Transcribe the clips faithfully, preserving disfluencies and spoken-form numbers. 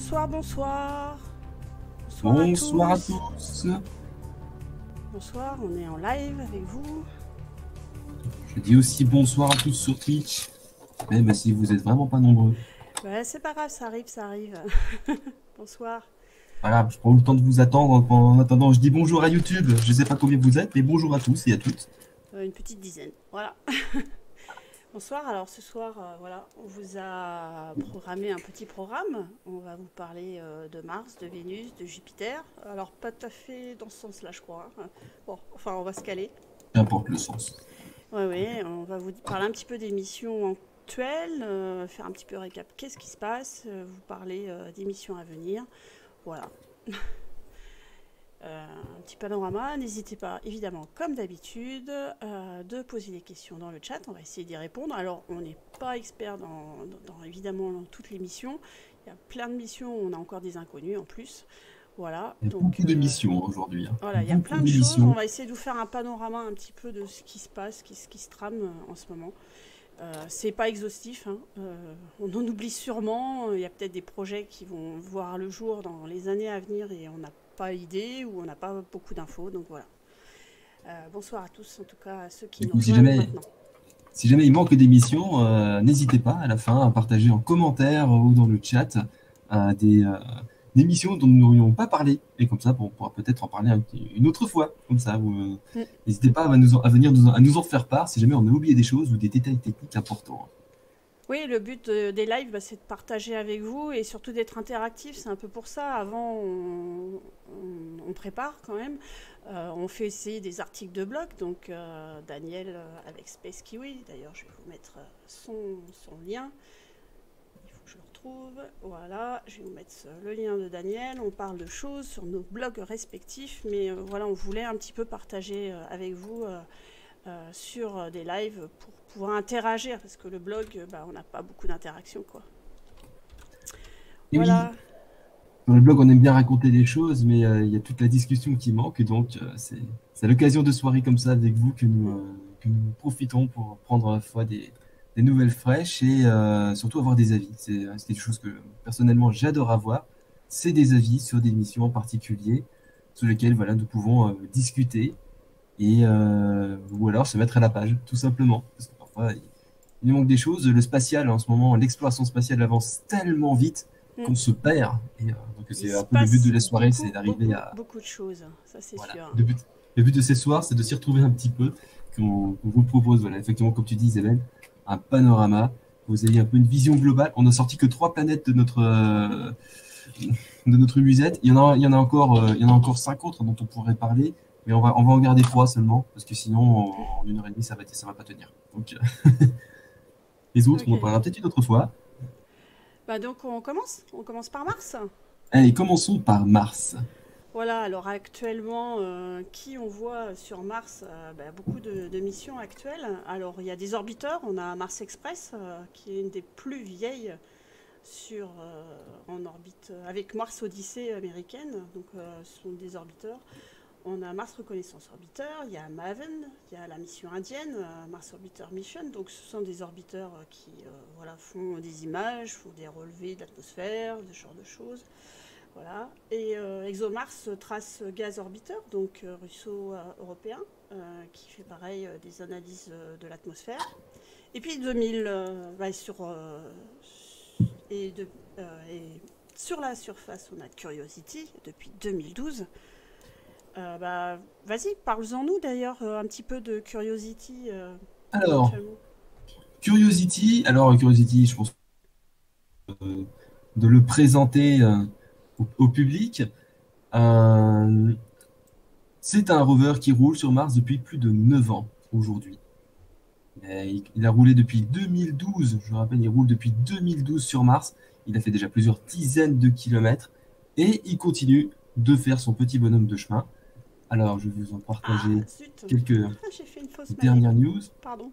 Bonsoir, bonsoir. Bonsoir à Bonsoir à tous. tous. Bonsoir, on est en live avec vous. Je dis aussi bonsoir à tous sur Twitch, même si vous êtes vraiment pas nombreux. Ouais, c'est pas grave, ça arrive, ça arrive. Bonsoir. Voilà, je prends le temps de vous attendre. En attendant, je dis bonjour à YouTube. Je sais pas combien vous êtes, mais bonjour à tous et à toutes. Euh, une petite dizaine, voilà. Bonsoir, alors ce soir, euh, voilà, on vous a programmé un petit programme. On va vous parler euh, de Mars, de Vénus, de Jupiter. Alors pas tout à fait dans ce sens-là, je crois. Hein. Bon, enfin, on va se caler. Qu'importe le sens. Oui, oui, on va vous parler un petit peu des missions actuelles, euh, faire un petit peu récap. Qu'est-ce qui se passe, euh, vous parler euh, des missions à venir. Voilà. Euh, un petit panorama. N'hésitez pas, évidemment, comme d'habitude, euh, de poser des questions dans le chat. On va essayer d'y répondre. Alors, on n'est pas expert dans, dans, dans, évidemment, dans toutes les missions. Il y a plein de missions où on a encore des inconnus en plus. Voilà. Il y a Donc, beaucoup de euh, missions aujourd'hui. Hein. voilà, il y a Beaucoup plein de de choses. On missions. va essayer de vous faire un panorama un petit peu de ce qui se passe, ce qui, qui se trame euh, en ce moment. Euh, c'est pas exhaustif, hein. euh, on en oublie sûrement. Il y a peut-être des projets qui vont voir le jour dans les années à venir et on n'a pas idée ou on n'a pas beaucoup d'infos. Donc voilà. Euh, bonsoir à tous, en tout cas à ceux qui Du nous coup, si rejoignent jamais, maintenant. si jamais il manque des missions, euh, n'hésitez pas à la fin à partager en commentaire ou dans le chat euh, des, euh, des missions dont nous n'aurions pas parlé. Et comme ça, on pourra peut-être en parler un petit- une autre fois. Comme ça, vous, euh, Mm. n'hésitez pas à, nous en- à venir nous en, à nous en faire part si jamais on a oublié des choses ou des détails techniques importants. Oui, le but de- des lives, bah, c'est de partager avec vous et surtout d'être interactif. C'est un peu pour ça. Avant, on, on- on prépare quand même. Euh, on fait essayer des articles de blog. Donc, euh, Daniel euh, avec Space Kiwi. D'ailleurs, je vais vous mettre euh, son, son lien. Il faut que je le retrouve. Voilà, je vais vous mettre euh, le lien de Daniel. On parle de choses sur nos blogs respectifs. Mais euh, voilà, on voulait un petit peu partager euh, avec vous euh, euh, sur euh, des lives pour pouvoir interagir, parce que le blog, euh, bah, on n'a pas beaucoup d'interaction, quoi. Et oui, Voilà. dans le blog, on aime bien raconter des choses, mais euh, il y a toute la discussion qui manque. Donc, euh, c'est c'est à l'occasion de soirées comme ça avec vous que nous, Mm. euh, que nous profitons pour prendre à la fois des, des nouvelles fraîches et euh, surtout avoir des avis. C'est euh, c'est quelque chose que personnellement j'adore avoir. C'est des avis sur des missions en particulier sur lesquelles voilà, nous pouvons euh, discuter et euh, ou alors se mettre à la page, tout simplement. Parce que parfois, il, il nous manque des choses. Le spatial, en ce moment, l'exploration spatiale avance tellement vite Mm. qu'on se perd. Et, euh, donc Il c'est se un peu le but passe de la soirée, c'est beaucoup, d'arriver beaucoup, à... beaucoup de choses, ça c'est Voilà. sûr. Le but, le but de ces soirs, c'est de s'y retrouver un petit peu, qu'on qu'on vous propose, voilà, effectivement, comme tu dis, Isabelle, un panorama. Vous ayez un peu une vision globale. On n'a sorti que trois planètes de notre, euh, de notre musette. Il y en a, il y en a encore, euh, il y en a encore cinq autres dont on pourrait parler, mais on va, on va en garder trois seulement, parce que sinon, en, en une heure et demie, ça va, ça va pas tenir. Donc, les autres, on en Ok. parlera peut-être une autre fois. Bah donc on commence On commence par Mars. Allez, commençons par Mars. Voilà, alors actuellement, euh, qui on voit sur Mars, euh, bah, beaucoup de, de missions actuelles. Alors il y a des orbiteurs, on a Mars Express, euh, qui est une des plus vieilles sur, euh, en orbite, euh, avec Mars Odyssey américaine, donc euh, ce sont des orbiteurs. On a Mars Reconnaissance Orbiter, il y a Maven, il y a la mission indienne, euh, Mars Orbiter Mission. Donc ce sont des orbiteurs euh, qui euh, voilà, font des images, font des relevés de l'atmosphère, ce genre de choses. Voilà. Et euh, ExoMars Trace Gaz Orbiter, donc euh, russo-européen, euh, qui fait pareil euh, des analyses euh, de l'atmosphère. Et puis deux mille, euh, bah, sur, euh, et, de, euh, et sur la surface, on a Curiosity depuis deux mille douze. Euh, bah, vas-y, parle-en-nous d'ailleurs euh, un petit peu de Curiosity euh, Alors, éventuellement. Curiosity, alors Curiosity, je pense euh, de le présenter euh, au, au public. Euh, c'est un rover qui roule sur Mars depuis plus de neuf ans aujourd'hui. Et Il, il a roulé depuis deux mille douze, je vous rappelle, il roule depuis deux mille douze sur Mars. Il a fait déjà plusieurs dizaines de kilomètres et il continue de faire son petit bonhomme de chemin. Alors, je vais vous en Ah, partager zut, quelques j'ai fait une fausse manip. dernières news. Pardon.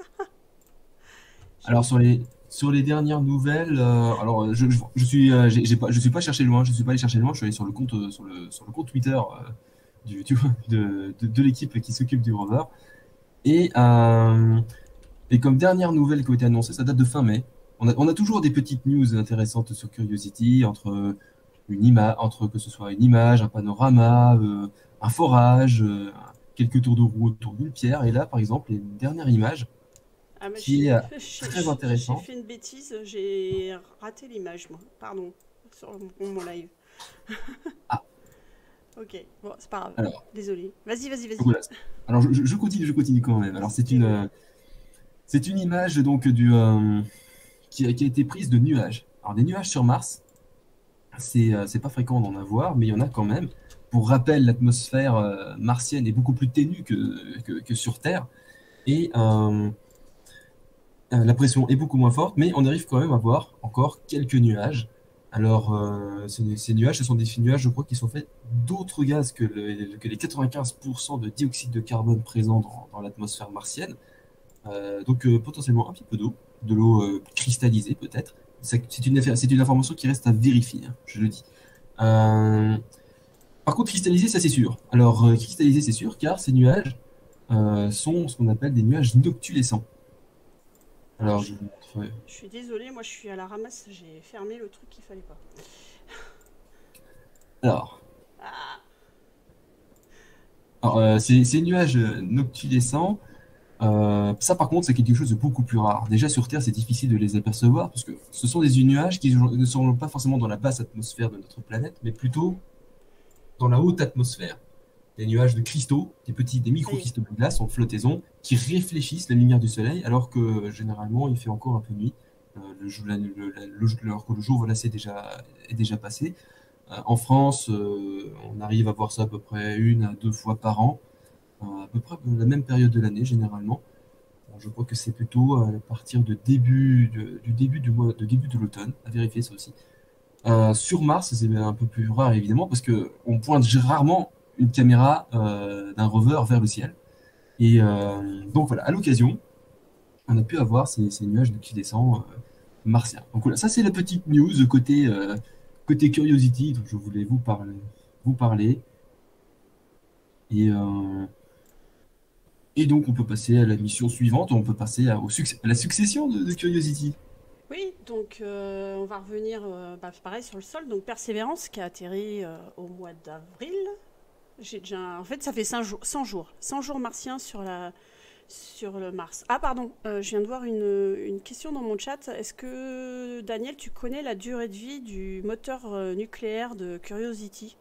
Alors J'ai- sur les sur les dernières nouvelles, euh, alors je, je, je suis euh, j'ai j'ai pas je suis pas cherché loin, je suis pas allé chercher loin, je suis allé sur le compte euh, sur le sur le compte Twitter euh, du, du- de, de, de l'équipe qui s'occupe du rover et euh, et comme dernière nouvelle qui a été annoncée, ça date de fin mai. on a, on a toujours des petites news intéressantes sur Curiosity, entre, une ima entre que ce soit une image, un panorama, euh, un forage, euh, quelques tours de roue autour d'une pierre. Et là, par exemple, il y a une dernière image Ah, mais qui est euh, j'ai j'ai- très j'ai intéressante. fait une bêtise, j'ai raté l'image, moi. Pardon, sur mon, mon live. Ah, Ok, bon, c'est pas grave. alors, Désolé. Vas-y, vas-y, donc vas-y. voilà. Alors, je, je continue, je continue quand même. Alors, c'est une, Désolé. euh, c'est une image donc du, euh, qui a, qui a été prise de nuages. Alors, des nuages sur Mars, c'est euh, c'est pas fréquent d'en avoir, mais il y en a quand même. Pour rappel, l'atmosphère euh, martienne est beaucoup plus ténue que, que, que sur Terre, et euh, euh, la pression est beaucoup moins forte, mais on arrive quand même à voir encore quelques nuages. Alors, euh, ces, ces nuages, ce sont des nuages, je crois, qui sont faits d'autres gaz que, le- que les quatre-vingt-quinze pour cent de dioxyde de carbone présent dans, dans l'atmosphère martienne. Euh, donc euh, potentiellement un petit peu d'eau, de l'eau euh, cristallisée peut-être. C'est c'est une, affaire- c'est une information qui reste à vérifier, hein, je le dis. Euh, Par contre, cristallisé, ça c'est sûr. Alors, euh, cristallisé, c'est sûr, car ces nuages euh, sont ce qu'on appelle des nuages noctulescents. Alors, Alors, je, je vous montre. je suis désolée, moi je suis à la ramasse, j'ai fermé le truc qu'il fallait pas. Alors, Ah, alors, euh, ces, ces nuages euh, noctulescents, euh, ça par contre, c'est quelque chose de beaucoup plus rare. Déjà sur Terre, c'est difficile de les apercevoir parce que ce sont des nuages qui ne sont pas forcément dans la basse atmosphère de notre planète, mais plutôt dans la haute atmosphère. Des nuages de cristaux, des petits, des ça y est. micro-cristaux de glace en flottaison qui réfléchissent la lumière du soleil alors que généralement il fait encore un peu nuit. Euh, le jour, la- le- la- le- alors que le jour voilà, c'est déjà, est déjà passé. Euh, en France, euh, on arrive à voir ça à peu près une à deux fois par an, euh, à peu près la même période de l'année généralement. Bon, je crois que c'est plutôt à partir de début de- du début du mois, de début de l'automne, à vérifier ça aussi. Euh, sur Mars, c'est un peu plus rare évidemment parce que on pointe rarement une caméra euh, d'un rover vers le ciel. Et euh, donc voilà, à l'occasion, on a pu avoir ces, ces nuages qui descendent euh, martiens. Donc voilà, ça c'est la petite news côté, euh, côté Curiosity dont je voulais vous parler. Vous parler. Et, euh, et donc on peut passer à la mission suivante, on peut passer à, au succès, à la succession de, de Curiosity. Oui, donc euh, on va revenir euh, bah, pareil sur le sol. Donc Persévérance qui a atterri euh, au mois d'avril. J'ai déjà... En fait, ça fait cent jours, cent jours, cent jours martiens sur, la... sur le Mars. Ah, pardon, euh, je viens de voir une, une question dans mon chat. Est-ce que, Daniel, tu connais la durée de vie du moteur euh, nucléaire de Curiosity?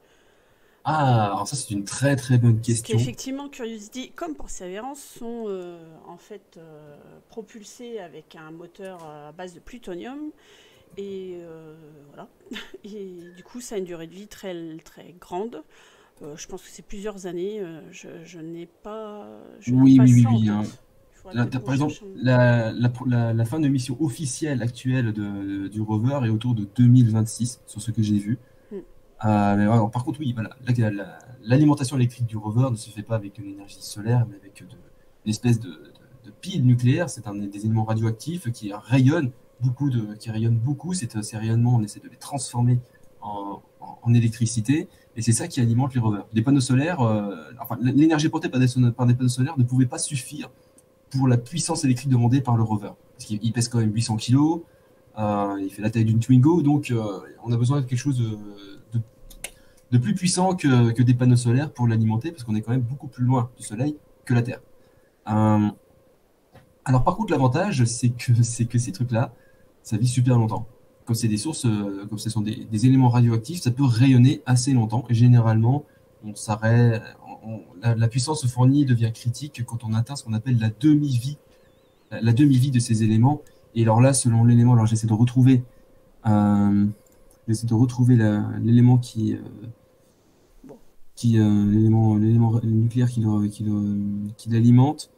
Ah, alors ça c'est une très très bonne Parce question. qu'effectivement, Curiosity, comme Perseverance, sont euh, en fait euh, propulsés avec un moteur à base de plutonium. Et euh, voilà. Et du coup, ça a une durée de vie très, très grande. Euh, je pense que c'est plusieurs années. Euh, je je n'ai pas, je n'ai Oui, pas oui, oui, ça en oui, hein. tête. Il faudra Là, peut-être t'as- qu'on par exemple, cherche un... la, la, la- la fin de mission officielle actuelle de- du rover est autour de deux mille vingt-six, sur ce que j'ai vu. Hmm. Euh, mais alors, par contre, oui, voilà, la- la- l'alimentation électrique du rover ne se fait pas avec de l'énergie solaire, mais avec de, une espèce de, de, de pile nucléaire. C'est un des éléments radioactifs qui rayonnent beaucoup, de, qui rayonnent beaucoup. C'est- Ces rayonnements, on essaie de les transformer en, en- en électricité, et c'est ça qui alimente les rovers. Les panneaux solaires, euh, enfin, l'énergie portée par des, par des panneaux solaires ne pouvait pas suffire pour la puissance électrique demandée par le rover. Parce qu'il il pèse quand même huit cents kilos, euh, il fait la taille d'une Twingo, donc euh, on a besoin de quelque chose de, de- de plus puissant que, que des panneaux solaires pour l'alimenter, parce qu'on est quand même beaucoup plus loin du Soleil que la Terre. Euh, alors par contre, l'avantage, c'est que, c'est que ces trucs-là, ça vit super longtemps. Comme c'est des sources, euh, comme ce sont des, des éléments radioactifs, ça peut rayonner assez longtemps. Et généralement, on s'arrête, on- on- la, la puissance fournie devient critique quand on atteint ce qu'on appelle la demi-vie, la, la demi-vie de ces éléments. Et alors là, selon l'élément, alors j'essaie de retrouver, euh, j'essaie de retrouver la- l'élément qui, euh, Bon, qui euh, l'élément, l'élément nucléaire qui le- qui le- qui l'alimente.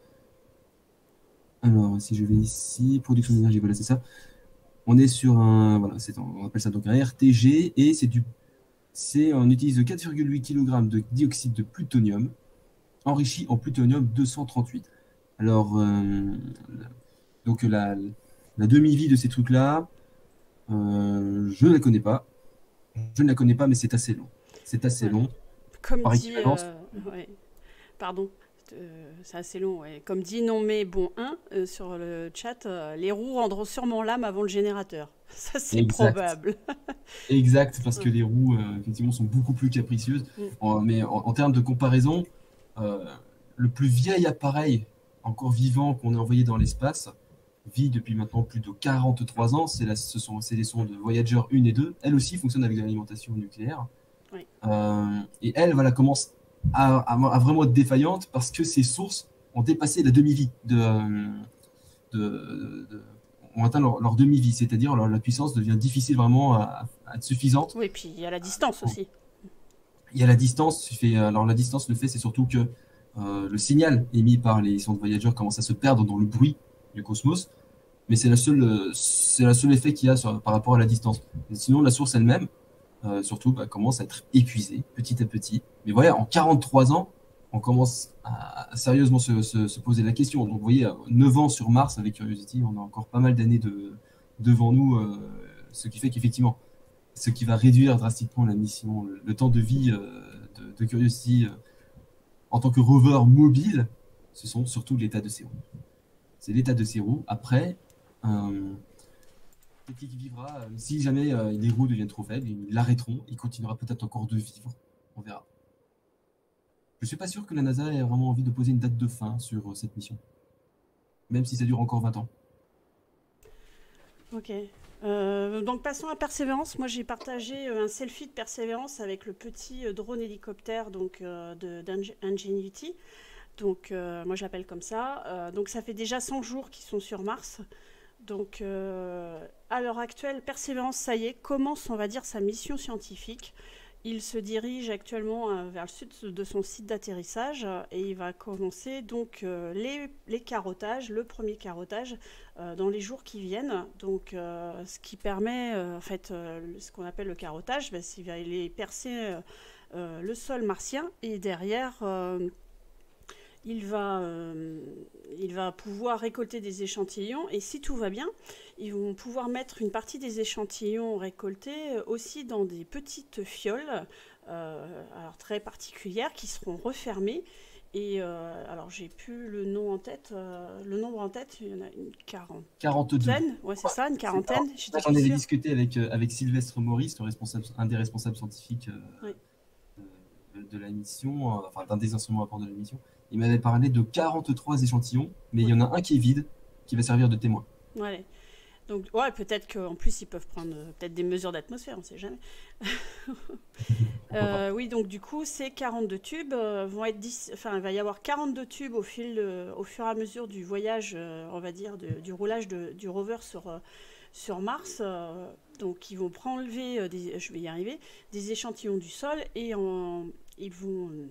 Alors, si je vais ici, production d'énergie, voilà, c'est ça. On est sur un, voilà, c'est, on appelle ça donc un R T G, et c'est du, c'est, on utilise quatre virgule huit kg de dioxyde de plutonium enrichi en plutonium deux cent trente-huit. Alors, euh, donc la, la demi-vie de ces trucs-là, euh, je ne la connais pas. Je ne la connais pas, mais c'est assez long. C'est assez ouais. long. Comme Par dit... équivalence, euh, ouais. Pardon. euh, c'est assez long. Ouais. Comme dit non mais bon un euh, sur le chat, euh, les roues rendront sûrement l'âme avant le générateur. Ça c'est Exact. probable. Exact, parce que Ouais. les roues, euh, effectivement, sont beaucoup plus capricieuses. Mm. En- mais en, en termes de comparaison, euh, le plus vieil appareil encore vivant qu'on ait envoyé dans l'espace vit depuis maintenant plus de quarante-trois ans. C'est la, ce sont, c'est les sondes Voyager un et deux. Elle aussi fonctionne avec de l'alimentation nucléaire. Oui. Euh, et elle, voilà, commence à, à- à vraiment être défaillante parce que ses sources ont dépassé la demi-vie de, de, de- ont atteint leur, leur demi-vie, c'est-à-dire leur- la puissance devient difficile vraiment à, à être suffisante. Oui, puis il y a la distance aussi. Il y a la distance, tu fais, alors la distance, le fait, c'est surtout que euh, le signal émis par les sondes Voyager commence à se perdre dans le bruit du cosmos, mais c'est la seule, euh, c'est la seule effet qu'il y a sur- par rapport à la distance. Et sinon, la source elle-même, euh, surtout, bah, commence à être épuisée petit à petit. Mais voilà, en quarante-trois ans, on commence à, à sérieusement se, se- se poser la question. Donc, vous voyez, euh, neuf ans sur Mars avec Curiosity, on a encore pas mal d'années de, devant nous, euh, ce qui fait qu'effectivement, ce qui va réduire drastiquement la mission, le, le temps de vie euh, de, de Curiosity euh, en tant que rover mobile, ce sont surtout l'état de ses roues. C'est l'état de ses roues. Après, euh, peut-être qu'il vivra, euh, si jamais euh, les roues deviennent trop faibles, ils l'arrêteront, il continuera peut-être encore de vivre. On verra. Je suis pas sûr que la NASA ait vraiment envie de poser une date de fin sur euh, cette mission, même si ça dure encore vingt ans. Ok. Euh, donc passons à Persévérance. Moi j'ai partagé euh, un selfie de Persévérance avec le petit euh, drone hélicoptère donc, euh, de, d'Ingenuity. Donc euh, moi je l'appelle comme ça. Euh, donc ça fait déjà cent jours qu'ils sont sur Mars. Donc euh, à l'heure actuelle, Persévérance, ça y est, commence on va dire sa mission scientifique. Il se dirige actuellement euh, vers le sud de son site d'atterrissage euh, et il va commencer donc euh, les, les carottages, le premier carottage euh, dans les jours qui viennent. Donc, euh, ce qui permet, euh, en fait, euh, ce qu'on appelle le carottage, ben, c'est qu'il va aller percer euh, euh, le sol martien et derrière, euh, il va, euh, il va pouvoir récolter des échantillons et si tout va bien, ils vont pouvoir mettre une partie des échantillons récoltés euh, aussi dans des petites fioles euh, alors très particulières qui seront refermées. Et euh, alors j'ai plus le nom en tête, euh, le nombre en tête, il y en a une quarante-deux. quarantaine, ouais c'est ça, une C'est- alors, quarantaine, j'étais ça, j'en plus avais sûre. discuté avec, euh, avec Sylvestre Maurice, le responsable, un des responsables scientifiques Ouais. euh, de, de la mission, euh, enfin d'un des instruments à bord de la mission. Il m'avait parlé de quarante-trois échantillons, mais il y en a un qui est vide, qui va servir de témoin. Ouais. Donc ouais, peut-être qu'en plus ils peuvent prendre euh, peut-être des mesures d'atmosphère, on ne sait jamais. Pourquoi pas? Euh, oui, donc du coup, ces quarante-deux tubes euh, vont être dix... enfin, il va y avoir quarante-deux tubes au fil, euh, au fur et à mesure du voyage, euh, on va dire, de- du roulage de- du rover sur, euh, sur Mars. Euh, donc, ils vont prendre, des, je vais y arriver, des échantillons du sol et en- ils vont euh,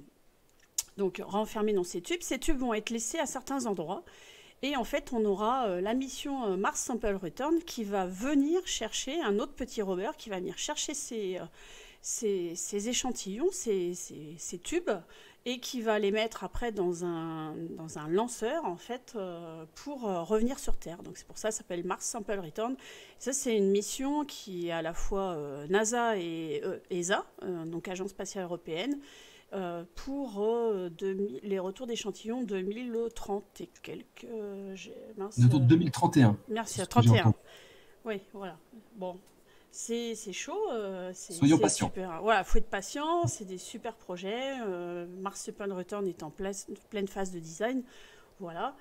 donc renfermer dans ces tubes. Ces tubes vont être laissés à certains endroits. Et en fait, on aura euh, la mission euh, Mars Sample Return qui va venir chercher un autre petit rover qui va venir chercher ces, euh, ces, ces échantillons, ces, ces- ces tubes, et qui va les mettre après dans un, dans un lanceur en fait euh, pour euh, revenir sur Terre. Donc c'est pour ça que ça s'appelle Mars Sample Return. Ça c'est une mission qui est à la fois euh, NASA et euh, E S A, euh, donc Agence spatiale européenne, euh, pour euh, deux mille les retours d'échantillons deux mille trente et quelques. Euh, j'ai- On est mince, autour de euh, deux mille trente et un, merci, c'est à ce que j'ai trente et un. entendu. Oui, voilà. Bon, c'est c'est chaud, euh, c'est Soyons c'est patients. super. Voilà, faut être patient, c'est des super projets. Euh, Mars Open Return est en place- pleine phase de design. Voilà.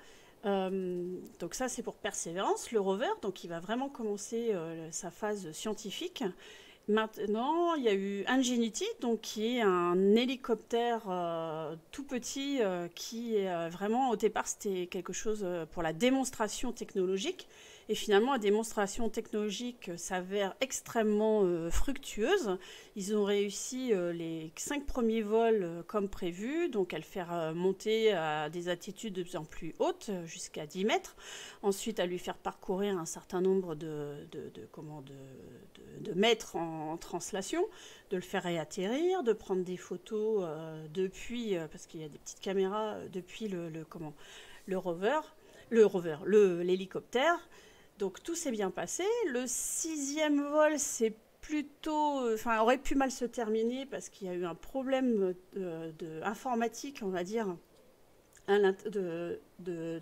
Euh, donc ça, c'est pour Persévérance, le rover. Donc il va vraiment commencer euh, sa phase scientifique. Maintenant, il y a eu Ingenuity, donc qui est un hélicoptère euh, tout petit euh, qui est euh, vraiment au départ c'était quelque chose euh, pour la démonstration technologique et finalement la démonstration technologique euh, s'avère extrêmement euh, fructueuse. Ils ont réussi euh, les cinq premiers vols euh, comme prévu, donc à le faire euh, monter à des altitudes de plus en plus hautes, euh, jusqu'à dix mètres. Ensuite, à lui faire parcourir un certain nombre de, de, de, comment, de, de, de mètres en, en translation, de le faire réatterrir, de prendre des photos euh, depuis, euh, parce qu'il y a des petites caméras euh, depuis le, le, comment, le rover, le rover, le, l'hélicoptère. Donc tout s'est bien passé. Le sixième vol, c'est plutôt, enfin, aurait pu mal se terminer parce qu'il y a eu un problème euh, de, informatique, on va dire, un, de, de,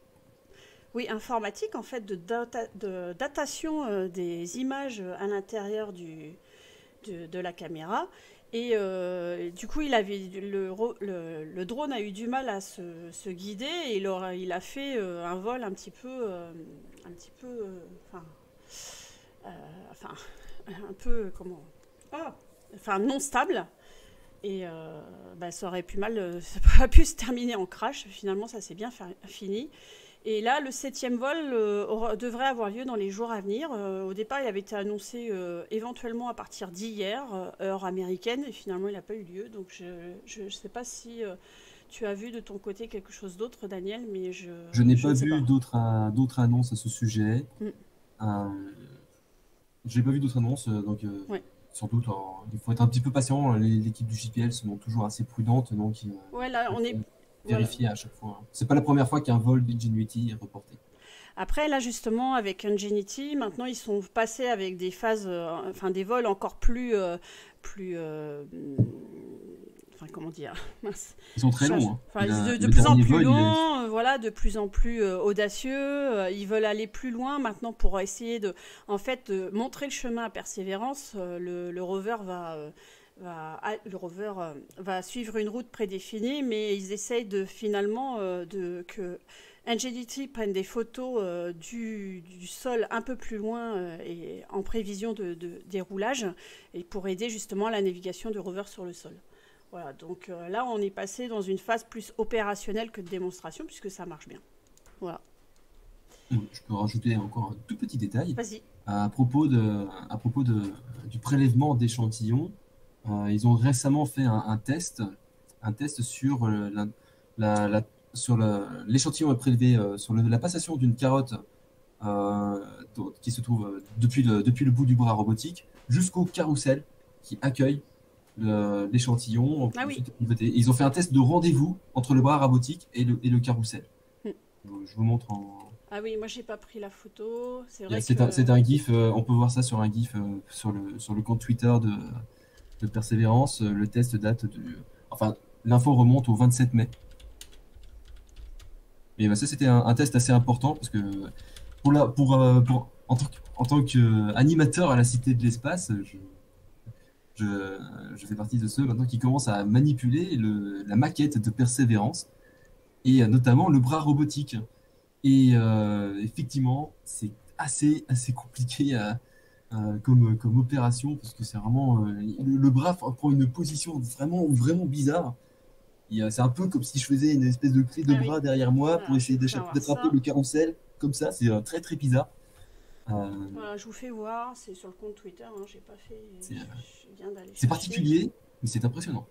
oui, informatique, en fait, de, data, de datation euh, des images à l'intérieur du, de, de la caméra. Et euh, du coup, il avait, le, le, le drone a eu du mal à se, se guider et il, aura, il a fait euh, un vol un petit peu, euh, un petit peu, euh, enfin, euh, enfin, un peu, comment, ah, enfin, non stable. Et euh, bah, ça aurait pu mal, ça aurait pu se terminer en crash. Finalement, ça s'est bien fini. Et là, le septième vol euh, aura, devrait avoir lieu dans les jours à venir. Euh, au départ, il avait été annoncé euh, éventuellement à partir d'hier, euh, heure américaine, et finalement, il n'a pas eu lieu. Donc, je ne sais pas si euh, tu as vu de ton côté quelque chose d'autre, Daniel, mais je Je n'ai je pas ne sais vu pas. d'autres d'autres annonces à ce sujet. Mm. Euh, j'ai pas vu d'autres annonces, donc euh, Ouais. sans doute, alors, il faut être un petit peu patient. L'équipe du J P L se montre toujours assez prudente, donc il Ouais, là, on est. vérifier Voilà. à chaque fois. C'est pas la première fois qu'un vol d'Ingenuity est reporté. Après, là, justement, avec Ingenuity, maintenant, ils sont passés avec des phases, euh, enfin, des vols encore plus, euh, plus, euh, enfin, comment dire, mince. Ils sont très Ça, longs. Hein. enfin, A, de, de le plus en dernier plus vol, il a... longs, euh, voilà, de plus en plus euh, audacieux. Euh, ils veulent aller plus loin maintenant pour essayer de, en fait, de montrer le chemin à Persévérance. Euh, le, le rover va, euh, va, ah, le rover euh, va suivre une route prédéfinie, mais ils essayent de finalement euh, de que Ingenuity prenne des photos euh, du, du sol un peu plus loin euh, et en prévision de, de déroulage, et pour aider justement à la navigation du rover sur le sol. Voilà, donc euh, là, on est passé dans une phase plus opérationnelle que de démonstration, puisque ça marche bien. Voilà. Je peux rajouter encore un tout petit détail. Vas-y. À propos, de, à propos de, du prélèvement d'échantillons, euh, ils ont récemment fait un, un test, un test sur la, la, la sur l'échantillon prélevé euh, sur le, la passation d'une carotte euh, qui se trouve depuis le, depuis le bout du bras robotique jusqu'au carrousel qui accueille l'échantillon. Ah oui. Ils ont fait un test de rendez-vous entre le bras robotique et le, et le carrousel. Hmm. Je vous montre en... Ah oui, moi j'ai pas pris la photo. C'est vrai C'est que... un, un GIF, euh, on peut voir ça sur un GIF euh, sur, le, sur le compte Twitter de, de Persévérance. Le test date de... Enfin, l'info remonte au vingt-sept mai. Et bah, ça, c'était un, un test assez important parce que pour la, pour, euh, pour, en, en tant qu'animateur à la Cité de l'Espace, je, je, je fais partie de ceux maintenant qui commencent à manipuler le, la maquette de Persévérance et euh, notamment le bras robotique. Et euh, effectivement, c'est assez, assez compliqué à, à, comme, comme opération parce que c'est vraiment euh, le, le bras prend une position vraiment, vraiment bizarre. C'est un peu comme si je faisais une espèce de clé de ah bras oui. derrière moi Voilà, pour essayer d'attraper le carrousel comme ça. C'est euh, très très bizarre. Euh... Voilà, je vous fais voir, c'est sur le compte Twitter, hein, j'ai pas fait. C'est euh, particulier, mais c'est impressionnant.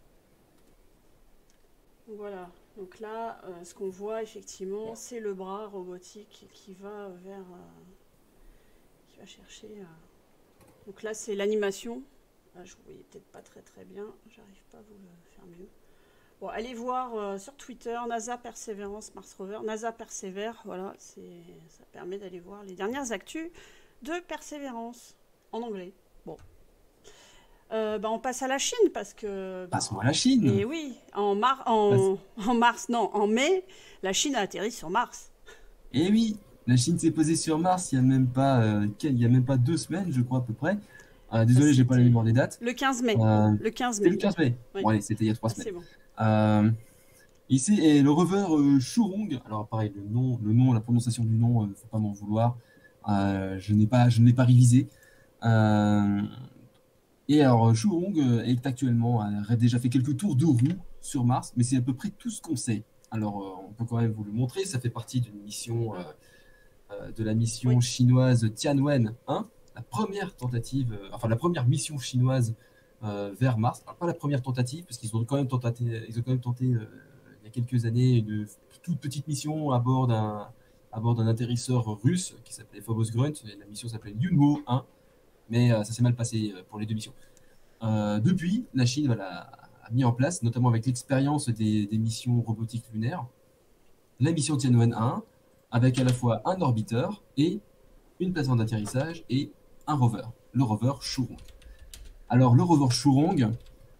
Voilà, donc là, euh, ce qu'on voit effectivement, c'est le bras robotique qui va vers, euh, qui va chercher. Euh... Donc là, c'est l'animation. Là, je vous voyais peut-être pas très très bien, j'arrive pas à vous le faire mieux. Bon, allez voir euh, sur Twitter, NASA Perseverance Mars Rover, NASA Persévère, voilà, ça permet d'aller voir les dernières actus de Persévérance en anglais. Bon. Euh, bah, on passe à la Chine parce que... Bah, Passons à la Chine. Et oui, en, mar en, en mars, non, en mai, la Chine a atterri sur Mars. Et oui, la Chine s'est posée sur Mars il n'y a, même pas, euh, il y a même pas deux semaines, je crois à peu près. Euh, désolé, j'ai pas la mémoire des dates. Le quinze mai. Euh, le quinze mai. le quinze mai. Oui. Bon, allez, c'était il y a trois ah, semaines. Bon. Euh, ici est le rover euh, Shurong. Alors pareil, le nom, le nom, la prononciation du nom, euh, faut pas m'en vouloir. Euh, je n'ai pas, je ne l'ai pas révisé. Euh, et alors Shurong est actuellement a déjà fait quelques tours de roue sur Mars, mais c'est à peu près tout ce qu'on sait. Alors euh, on peut quand même vous le montrer. Ça fait partie d'une mission, euh, euh, de la mission oui. chinoise Tianwen un, la première tentative, euh, enfin la première mission chinoise. Euh, vers Mars. Alors, pas la première tentative, parce qu'ils ont quand même tenté, ils ont quand même tenté euh, il y a quelques années une toute petite mission à bord d'un à bord d'un atterrisseur russe qui s'appelait Phobos Grunt. Et la mission s'appelait Yunmo un, mais euh, ça s'est mal passé pour les deux missions. Euh, depuis, la Chine voilà, a mis en place, notamment avec l'expérience des, des missions robotiques lunaires, la mission Tianwen un, avec à la fois un orbiteur et une plateforme d'atterrissage et un rover, le rover Shurong. Alors, le rover Shurong,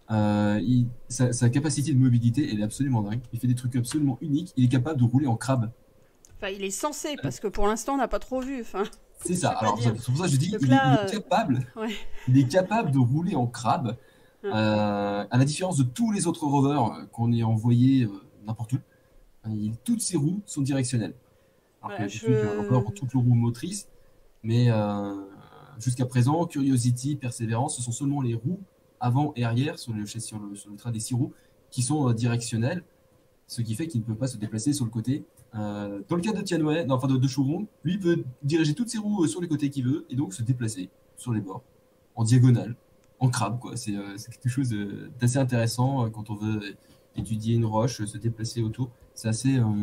Euh, il- sa, sa capacité de mobilité, elle est absolument dingue. Il fait des trucs absolument uniques. Il est capable de rouler en crabe. Enfin, il est censé, parce que pour l'instant, on n'a pas trop vu. Enfin, C'est je ça. vais pas Alors, c'est dire. pour ça que je dis, Donc il est, il est là, capable, euh, ouais. il est capable de rouler en crabe. Hein. Euh, à la différence de tous les autres rovers euh, qu'on ait envoyés euh, n'importe où, euh, il- toutes ses roues sont directionnelles. Alors Voilà, que d'habitude, un rover je. a toutes les roues motrices, mais euh, jusqu'à présent, Curiosity, Perseverance, ce sont seulement les roues avant et arrière sur le, sur le, sur le train des six roues qui sont euh, directionnelles, ce qui fait qu'il ne peut pas se déplacer sur le côté. Euh, dans le cas de Tianwen, non, enfin de, de Shurong, lui peut diriger toutes ses roues euh, sur les côtés qu'il veut et donc se déplacer sur les bords, en diagonale, en crabe, quoi. C'est euh, c'est quelque chose euh, d'assez intéressant euh, quand on veut étudier une roche, euh, se déplacer autour. C'est assez, euh,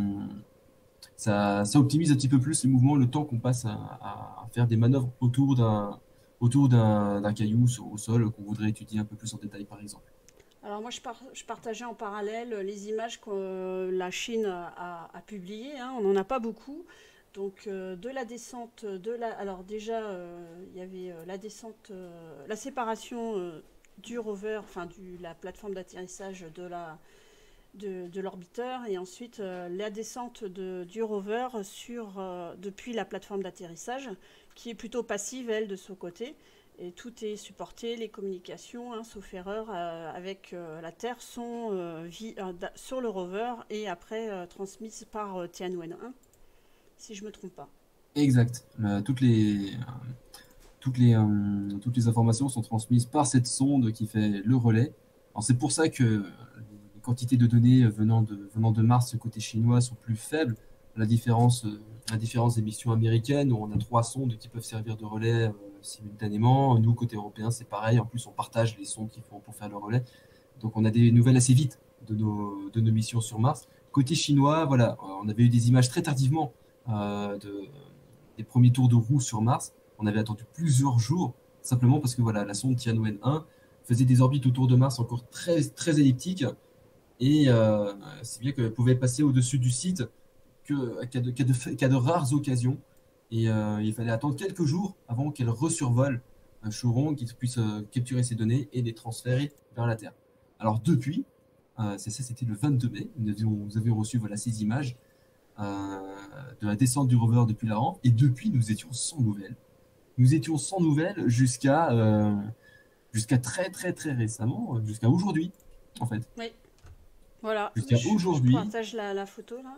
ça, ça optimise un petit peu plus les mouvements, le temps qu'on passe à, à faire des manœuvres autour d'un autour d'un d'un caillou sur, au sol qu'on voudrait étudier un peu plus en détail, par exemple. Alors moi, je, par- je partageais en parallèle les images que euh, la Chine a, a publiées, hein. On n'en a pas beaucoup. Donc euh, de la descente, de la... Alors déjà, euh, il y avait euh, la descente, euh, la séparation euh, du rover, enfin du, la plateforme d'atterrissage de la, de, de l'orbiteur, et ensuite euh, la descente de, du rover sur, euh, depuis la plateforme d'atterrissage, qui est plutôt passive, elle, de son côté. Et tout est supporté, les communications, hein, sauf erreur, euh, avec euh, la Terre sont euh, vi- euh, sur le rover et après euh, transmises par euh, Tianwen un, si je ne me trompe pas. Exact. Euh, toutes les, toutes les, euh, toutes les informations sont transmises par cette sonde qui fait le relais. Alors c'est pour ça que les quantités de données venant de, venant de Mars côté chinois sont plus faibles. La différence, euh, la différence des missions américaines, où on a trois sondes qui peuvent servir de relais euh, simultanément. Nous, côté européen, c'est pareil. En plus, on partage les sondes qu'il faut pour faire le relais. Donc on a des nouvelles assez vite de nos, de nos missions sur Mars. Côté chinois, voilà, on avait eu des images très tardivement euh, de, des premiers tours de roue sur Mars. On avait attendu plusieurs jours, simplement parce que voilà, la sonde Tianwen un faisait des orbites autour de Mars encore très, très elliptiques, et euh, c'est bien qu'elle pouvait passer au-dessus du site que, qu'à de, qu'à de, qu'à de rares occasions. Et euh, il fallait attendre quelques jours avant qu'elle resurvole un Choron qui puisse euh, capturer ces données et les transférer vers la Terre. Alors depuis, euh, c'est ça, c'était le vingt-deux mai, nous avions, nous avions reçu voilà, ces images euh, de la descente du rover depuis la rampe, et depuis, nous étions sans nouvelles. Nous étions sans nouvelles jusqu'à euh, jusqu'à très très très récemment, euh, jusqu'à aujourd'hui, en fait. Oui, voilà, Jusqu'à je, je aujourd'hui, partage la, la photo là.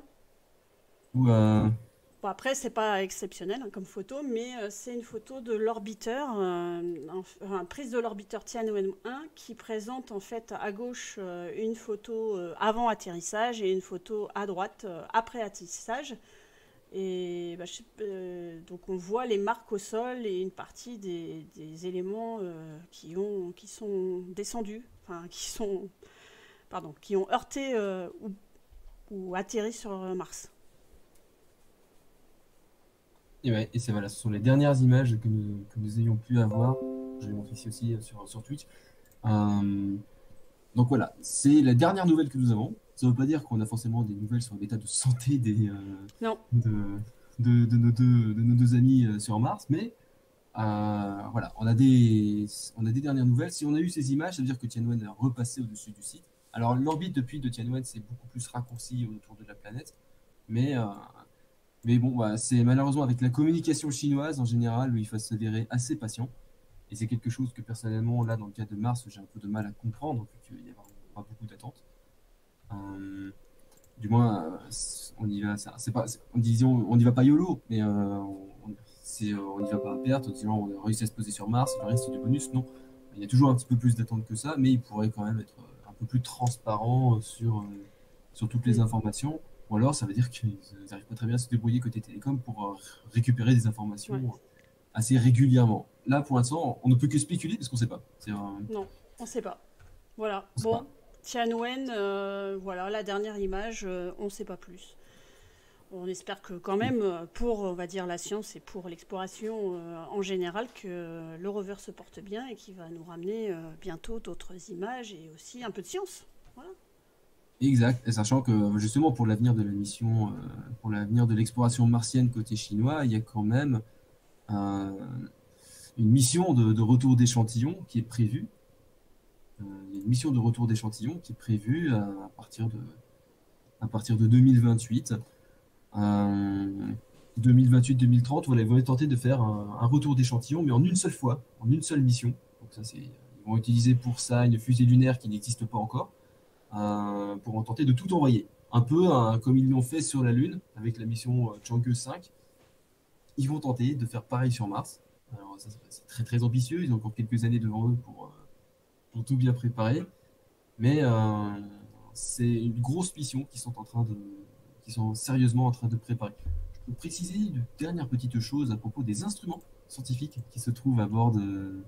où euh, Bon, après, c'est pas exceptionnel, hein, comme photo, mais euh, c'est une photo de l'orbiteur, euh, enfin, prise de l'orbiteur Tianwen un, qui présente en fait à gauche euh, une photo euh, avant atterrissage et une photo à droite euh, après atterrissage. Et bah, je sais- euh, donc on voit les marques au sol et une partie des, des éléments euh, qui ont qui sont descendus, enfin qui sont pardon, qui ont heurté euh, ou, ou atterri sur euh, Mars. et, ouais, et c'est voilà, ce sont les dernières images que nous, que nous ayons pu avoir. Je vais montrer ici aussi euh, sur, sur Twitch. Euh, donc voilà, c'est la dernière nouvelle que nous avons. Ça ne veut pas dire qu'on a forcément des nouvelles sur l'état de santé des, euh, Non, de, de, de nos deux, de nos deux amis euh, sur Mars, mais euh, voilà, on a des, on a des dernières nouvelles. Si on a eu ces images, ça veut dire que Tianwen a repassé au-dessus du site. Alors l'orbite depuis de Tianwen c'est beaucoup plus raccourci autour de la planète, mais, euh, mais bon, bah, c'est malheureusement avec la communication chinoise en général où il faut s'avérer assez patient. Et c'est quelque chose que personnellement, là, dans le cas de Mars, j'ai un peu de mal à comprendre, vu qu'il y a vraiment pas beaucoup d'attentes. Euh, du moins, euh, on y va, ça- c'est pas, c'est- on disons, on y va pas YOLO, mais euh, on, c'est, euh, on y va pas à perte, en disant on a réussi à se poser sur Mars, le reste c'est du bonus. Non, il y a toujours un petit peu plus d'attentes que ça, mais il pourrait quand même être euh, un peu plus transparent euh, sur, euh, sur toutes les mm, informations. Ou alors, ça veut dire qu'ils n'arrivent pas très bien à se débrouiller côté télécom pour euh, récupérer des ouais, informations assez régulièrement. Là, pour l'instant, on ne peut que spéculer parce qu'on ne sait pas. C'est, euh, non, on ne sait pas. Voilà. on sait Bon, pas. Tianwen, euh, voilà la dernière image, euh, on ne sait pas plus. On espère que quand même, euh, pour on va dire la science et pour l'exploration euh, en général, que le rover se porte bien et qu'il va nous ramener euh, bientôt d'autres images et aussi un peu de science. Voilà. Exact. Et sachant que justement pour l'avenir de la mission, euh, pour l'avenir de l'exploration martienne côté chinois, il y a quand même un- une mission de, de retour d'échantillons qui est prévue Euh, il y a une mission de retour d'échantillon qui est prévue à, à partir de, à partir de deux mille vingt-huit. Euh, deux mille vingt-huit deux mille trente, voilà, ils vont tenter de faire un, un retour d'échantillon, mais en une seule fois, en une seule mission. Donc ça, c'est, ils vont utiliser pour ça une fusée lunaire qui n'existe pas encore, euh, pour en tenter de tout envoyer. Un peu hein, comme ils l'ont fait sur la Lune avec la mission euh, Chang'e cinq. Ils vont tenter de faire pareil sur Mars. Alors ça, c'est très très ambitieux, ils ont encore quelques années devant eux pour, euh, pour tout bien préparer. Mais euh, c'est une grosse mission qu'ils sont en train de, qui sont sérieusement en train de préparer. Je peux préciser une dernière petite chose à propos des instruments scientifiques qui se trouvent à bord de,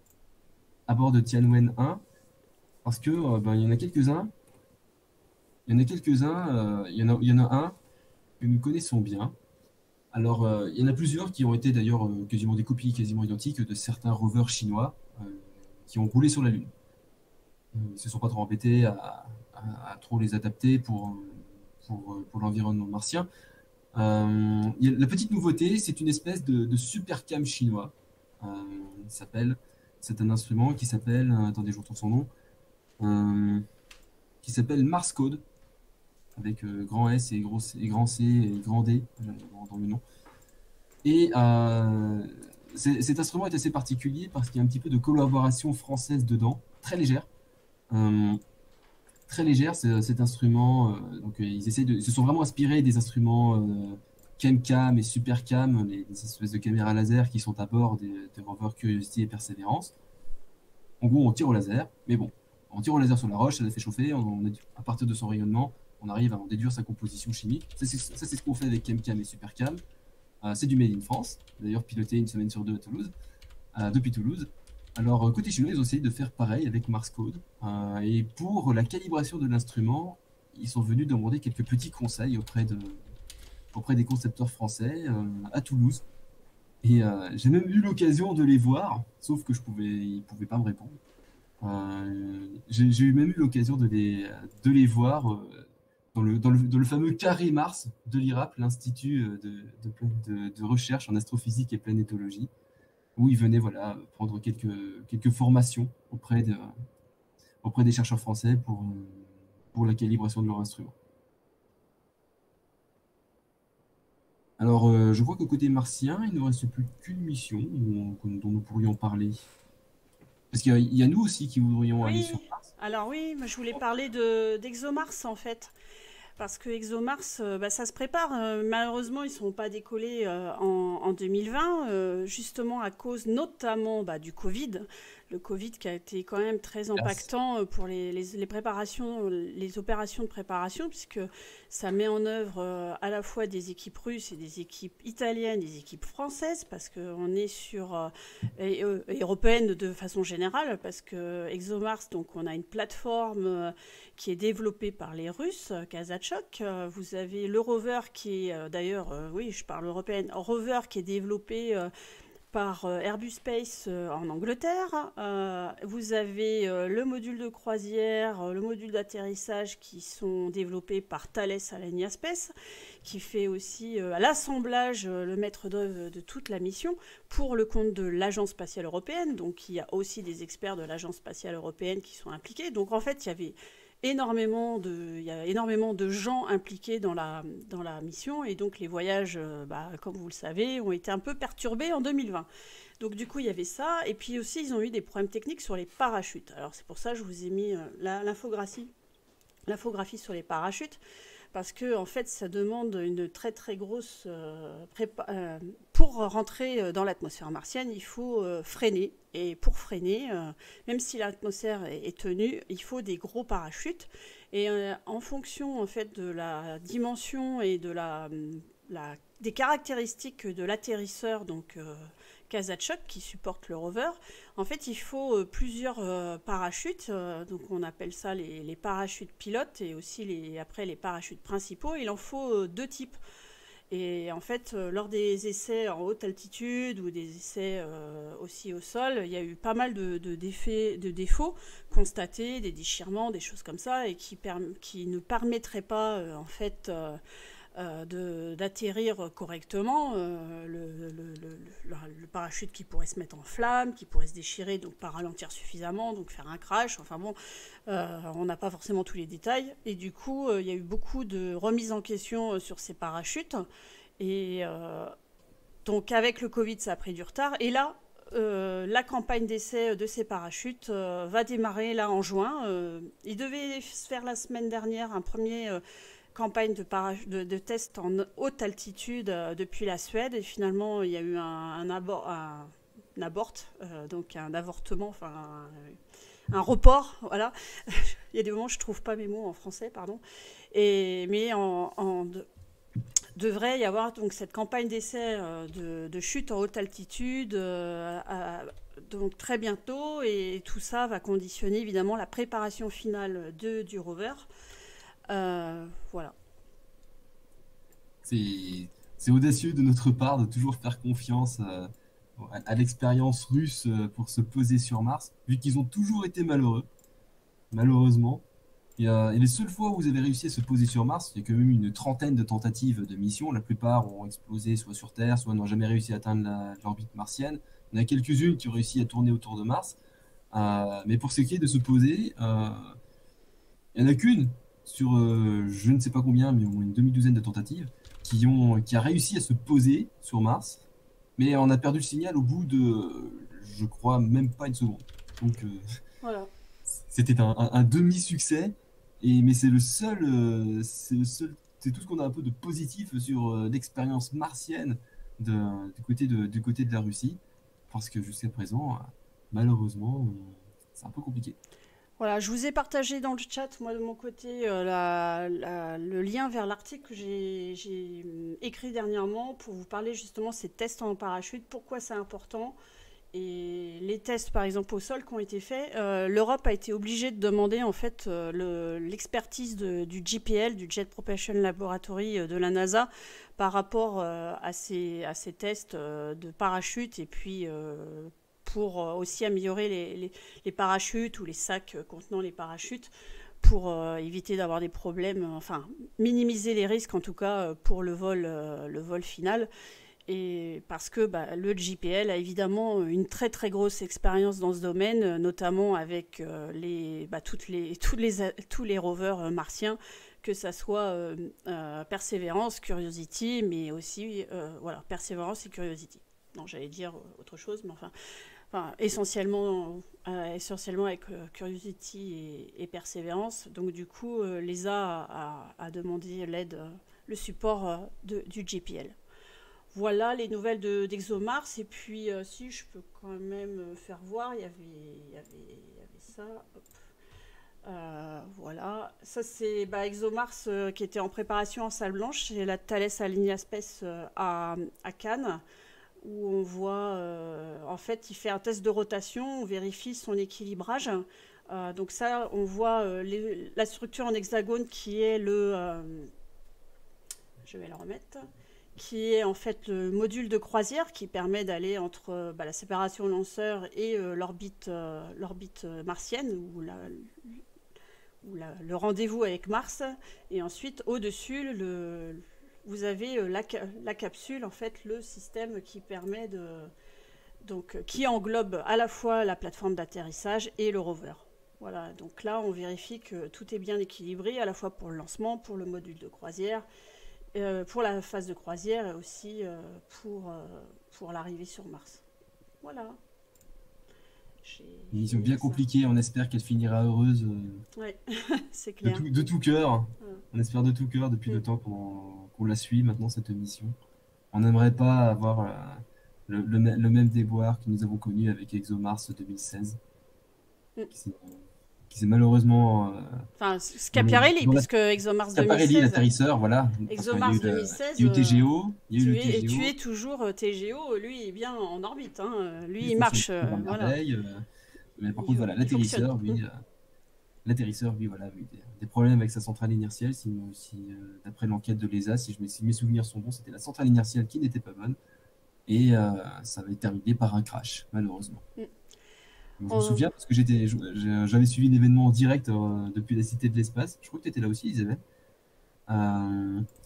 à bord de Tianwen un, parce que euh, ben, il y en a quelques-uns, il y en a quelques-uns, euh, il y en a, il y en a un que nous connaissons bien. Alors, euh, il y en a plusieurs qui ont été d'ailleurs euh, quasiment des copies quasiment identiques de certains rovers chinois euh, qui ont roulé sur la Lune. Ils ne se sont pas trop embêtés à, à- à trop les adapter pour, pour, pour l'environnement martien. Euh, il y a- la petite nouveauté, c'est une espèce de, de super cam chinois. Euh, il s'appelle, c'est un instrument qui s'appelle, euh, attendez, je retrouve son nom, euh, qui s'appelle Mars Code, avec euh, grand S et, gros C- et grand C et grand D euh, dans, dans le nom. Et euh, c'est- cet instrument est assez particulier parce qu'il y a un petit peu de collaboration française dedans, très légère. Euh, Très légère, c'est- cet instrument. Euh, donc, euh, ils essaient de, ils se sont vraiment inspirés des instruments euh, ChemCam et SuperCam, les, les espèces de caméras laser qui sont à bord des, des rovers Curiosity et Perseverance. En gros, on tire au laser, mais bon, on tire au laser sur la roche, ça la fait chauffer, on, on est- à partir de son rayonnement, on arrive à en déduire sa composition chimique. Ça, c'est ça, c'est ce qu'on fait avec ChemCam et SuperCam. Euh, c'est du Made in France, d'ailleurs piloté une semaine sur deux à Toulouse, euh, depuis Toulouse. Alors, euh, côté chinois, ils ont essayé de faire pareil avec Mars Code. Euh, et pour la calibration de l'instrument, ils sont venus demander quelques petits conseils auprès, de, auprès des concepteurs français euh, à Toulouse. Et euh, j'ai même eu l'occasion de les voir, sauf que je pouvais, ils ne pouvaient pas me répondre. Euh, j'ai j'ai eu même eu l'occasion de les, de les voir euh, dans le, dans le, dans le fameux carré Mars de l'I R A P, l'Institut euh, de, de, de- de recherche en astrophysique et planétologie, où ils venaient voilà, prendre quelques, quelques formations auprès, de, auprès des chercheurs français pour, euh, pour la calibration de leur instrument. Alors, euh, je vois qu'au côté martien, il ne nous reste plus qu'une mission où on- dont nous pourrions parler. Parce qu'il y, a il y a nous aussi qui voudrions aller sur Oui, Mars. alors oui, moi, je voulais parler de d'ExoMars en fait. Parce que ExoMars, euh, bah, ça se prépare. Euh, malheureusement, ils ne sont pas décollés euh, en, en deux mille vingt, euh, justement à cause notamment bah, du Covid. Le Covid qui a été quand même très Hélas. impactant euh, pour les, les- les préparations, les opérations de préparation, puisque ça met en œuvre euh, à la fois des équipes russes et des équipes italiennes, des équipes françaises, parce qu'on est sur euh, et, euh, et européennes de façon générale, parce que ExoMars, donc on a une plateforme euh, qui est développé par les Russes, euh, Kazachok. Euh, Vous avez le rover qui est, euh, d'ailleurs, euh, oui, je parle européenne, rover qui est développé euh, par euh, Airbus Space euh, en Angleterre. Euh, vous avez euh, le module de croisière, euh, le module d'atterrissage qui sont développés par Thales Alenia Space, qui fait aussi euh, l'assemblage, euh, le maître d'œuvre de toute la mission pour le compte de l'Agence spatiale européenne. Donc il y a aussi des experts de l'Agence spatiale européenne qui sont impliqués. Donc en fait, il y avait énormément de, il y a énormément de gens impliqués dans la, dans la mission et donc les voyages, euh, bah, comme vous le savez, ont été un peu perturbés en deux mille vingt. Donc du coup, il y avait ça. Et puis aussi, ils ont eu des problèmes techniques sur les parachutes. Alors c'est pour ça que je vous ai mis euh, la- l'infographie, l'infographie sur les parachutes, parce que en fait, ça demande une très très grosse euh, prépa- euh, pour rentrer euh, dans l'atmosphère martienne, il faut euh, freiner. Et pour freiner, euh, même si l'atmosphère est, est tenue, il faut des gros parachutes. Et euh, en fonction en fait de la dimension et de la, la- des caractéristiques de l'atterrisseur, donc euh, Kazachok qui supporte le rover, en fait, il faut euh, plusieurs euh, parachutes. Euh, donc, on appelle ça les, les parachutes pilotes et aussi les, après les parachutes principaux. Il en faut euh, deux types. Et en fait, euh, lors des essais en haute altitude ou des essais euh, aussi au sol, il y a eu pas mal de, de, défaits, de défauts constatés, des déchirements, des choses comme ça, et qui, perm- qui ne permettraient pas, euh, en fait, euh, euh, de- d'atterrir correctement, euh, le, le- le- le- le parachute qui pourrait se mettre en flamme, qui pourrait se déchirer, donc pas ralentir suffisamment, donc faire un crash. Enfin bon, euh, on n'a pas forcément tous les détails. Et du coup, euh, il y a eu beaucoup de remises en question euh, sur ces parachutes. Et euh, donc avec le Covid, ça a pris du retard. Et là, euh, la campagne d'essai de ces parachutes euh, va démarrer là en juin. Euh, il devait se faire la semaine dernière un premier euh, campagne de, de, de test en haute altitude euh, depuis la Suède. Et finalement, il y a eu un, un, abor un, un aborte, euh, donc un avortement, enfin un, un report. Voilà. Il y a des moments où je ne trouve pas mes mots en français, pardon. Et, mais en, en devrait y avoir donc cette campagne d'essai euh, de, de chute en haute altitude euh, à, donc très bientôt, et tout ça va conditionner évidemment la préparation finale de, du rover. Euh, voilà. C'est audacieux de notre part de toujours faire confiance euh, à, à l'expérience russe euh, pour se poser sur Mars, vu qu'ils ont toujours été malheureux, malheureusement. Et, euh, et les seules fois où vous avez réussi à se poser sur Mars, il y a quand même eu une trentaine de tentatives de mission. La plupart ont explosé soit sur Terre, soit n'ont jamais réussi à atteindre l'orbite martienne. Il y en a quelques-unes qui ont réussi à tourner autour de Mars. Euh, mais pour ce qui est de se poser, euh, il n'y en a qu'une sur euh, je ne sais pas combien, mais au moins une demi-douzaine de tentatives, qui, ont, qui a réussi à se poser sur Mars. Mais on a perdu le signal au bout de, je crois, même pas une seconde. Donc, euh, voilà. C'était un, un, un demi-succès. Et, mais c'est le seul, euh, c'est le seul, c'est tout ce qu'on a un peu de positif sur euh, l'expérience martienne de, du, côté de, du côté de la Russie. Parce que jusqu'à présent, euh, malheureusement, euh, c'est un peu compliqué. Voilà, je vous ai partagé dans le chat, moi de mon côté, euh, la, la, le lien vers l'article que j'ai écrit dernièrement pour vous parler justement de ces tests en parachute, pourquoi c'est important. Et les tests, par exemple, au sol qui ont été faits, euh, l'Europe a été obligée de demander en fait euh, l'expertise du J P L, du Jet Propulsion Laboratory euh, de la NASA, par rapport euh, à, ces, à ces tests euh, de parachute, et puis euh, pour euh, aussi améliorer les, les, les parachutes ou les sacs contenant les parachutes, pour euh, éviter d'avoir des problèmes, enfin minimiser les risques en tout cas pour le vol, euh, le vol final. Et parce que bah, le J P L a évidemment une très très grosse expérience dans ce domaine, notamment avec euh, les, bah, toutes les, tous, les, tous les rovers martiens, que ça soit euh, euh, Perseverance, Curiosity, mais aussi euh, voilà, Perseverance et Curiosity. Non, j'allais dire autre chose, mais enfin, enfin essentiellement, euh, essentiellement avec euh, Curiosity et, et Perseverance. Donc du coup, euh, l'E S A a, a, a demandé l'aide, euh, le support euh, de, du J P L. Voilà les nouvelles d'ExoMars. Et puis, euh, si je peux quand même faire voir, il y avait, il y avait, il y avait ça. Hop. Euh, voilà. Ça, c'est bah, ExoMars euh, qui était en préparation en salle blanche. C'est la Thales Alenia Space euh, à, à Cannes, où on voit, euh, en fait, il fait un test de rotation, on vérifie son équilibrage. Euh, donc ça, on voit euh, les, la structure en hexagone qui est le... Euh, je vais le remettre... qui est en fait le module de croisière qui permet d'aller entre bah, la séparation lanceur et euh, l'orbite euh, l'orbite martienne, ou, la, ou la, le rendez-vous avec Mars. Et ensuite, au-dessus, le, vous avez euh, la, la capsule, en fait, le système qui permet de... Donc, qui englobe à la fois la plateforme d'atterrissage et le rover. Voilà, donc là, on vérifie que tout est bien équilibré, à la fois pour le lancement, pour le module de croisière, Euh, pour la phase de croisière, et aussi euh, pour, euh, pour l'arrivée sur Mars. Voilà. Une mission bien compliquée, on espère qu'elle finira heureuse. Euh, ouais, c'est clair. De tout, de tout cœur. Ouais. On espère de tout cœur depuis mmh. le temps qu'on qu'on la suit maintenant, cette mission. On n'aimerait pas avoir euh, le, le, le même déboire que nous avons connu avec ExoMars deux mille seize. Mmh. Qui s'est malheureusement... Euh, enfin, Schiaparelli, parce que ExoMars Schiaparelli, deux mille seize... l'atterrisseur, voilà. ExoMars deux mille seize... Il y a eu T G O. Il y a eu tu, le es, T G O. tu es toujours T G O, lui, il est bien en orbite. Hein. Lui, il, il marche. Euh, voilà. euh, mais par il, contre, voilà, l'atterrisseur, lui... Euh, l'atterrisseur, lui, voilà, a eu des, des problèmes avec sa centrale inertielle. Si, si, euh, d'après l'enquête de l'E S A, si, je, si mes souvenirs sont bons, c'était la centrale inertielle qui n'était pas bonne. Et euh, ça avait terminé par un crash, malheureusement. Mm. Je me souviens parce que j'étais, j'avais suivi l'événement en direct euh, depuis la Cité de l'Espace. Je crois que tu étais là aussi, Isabelle. Euh,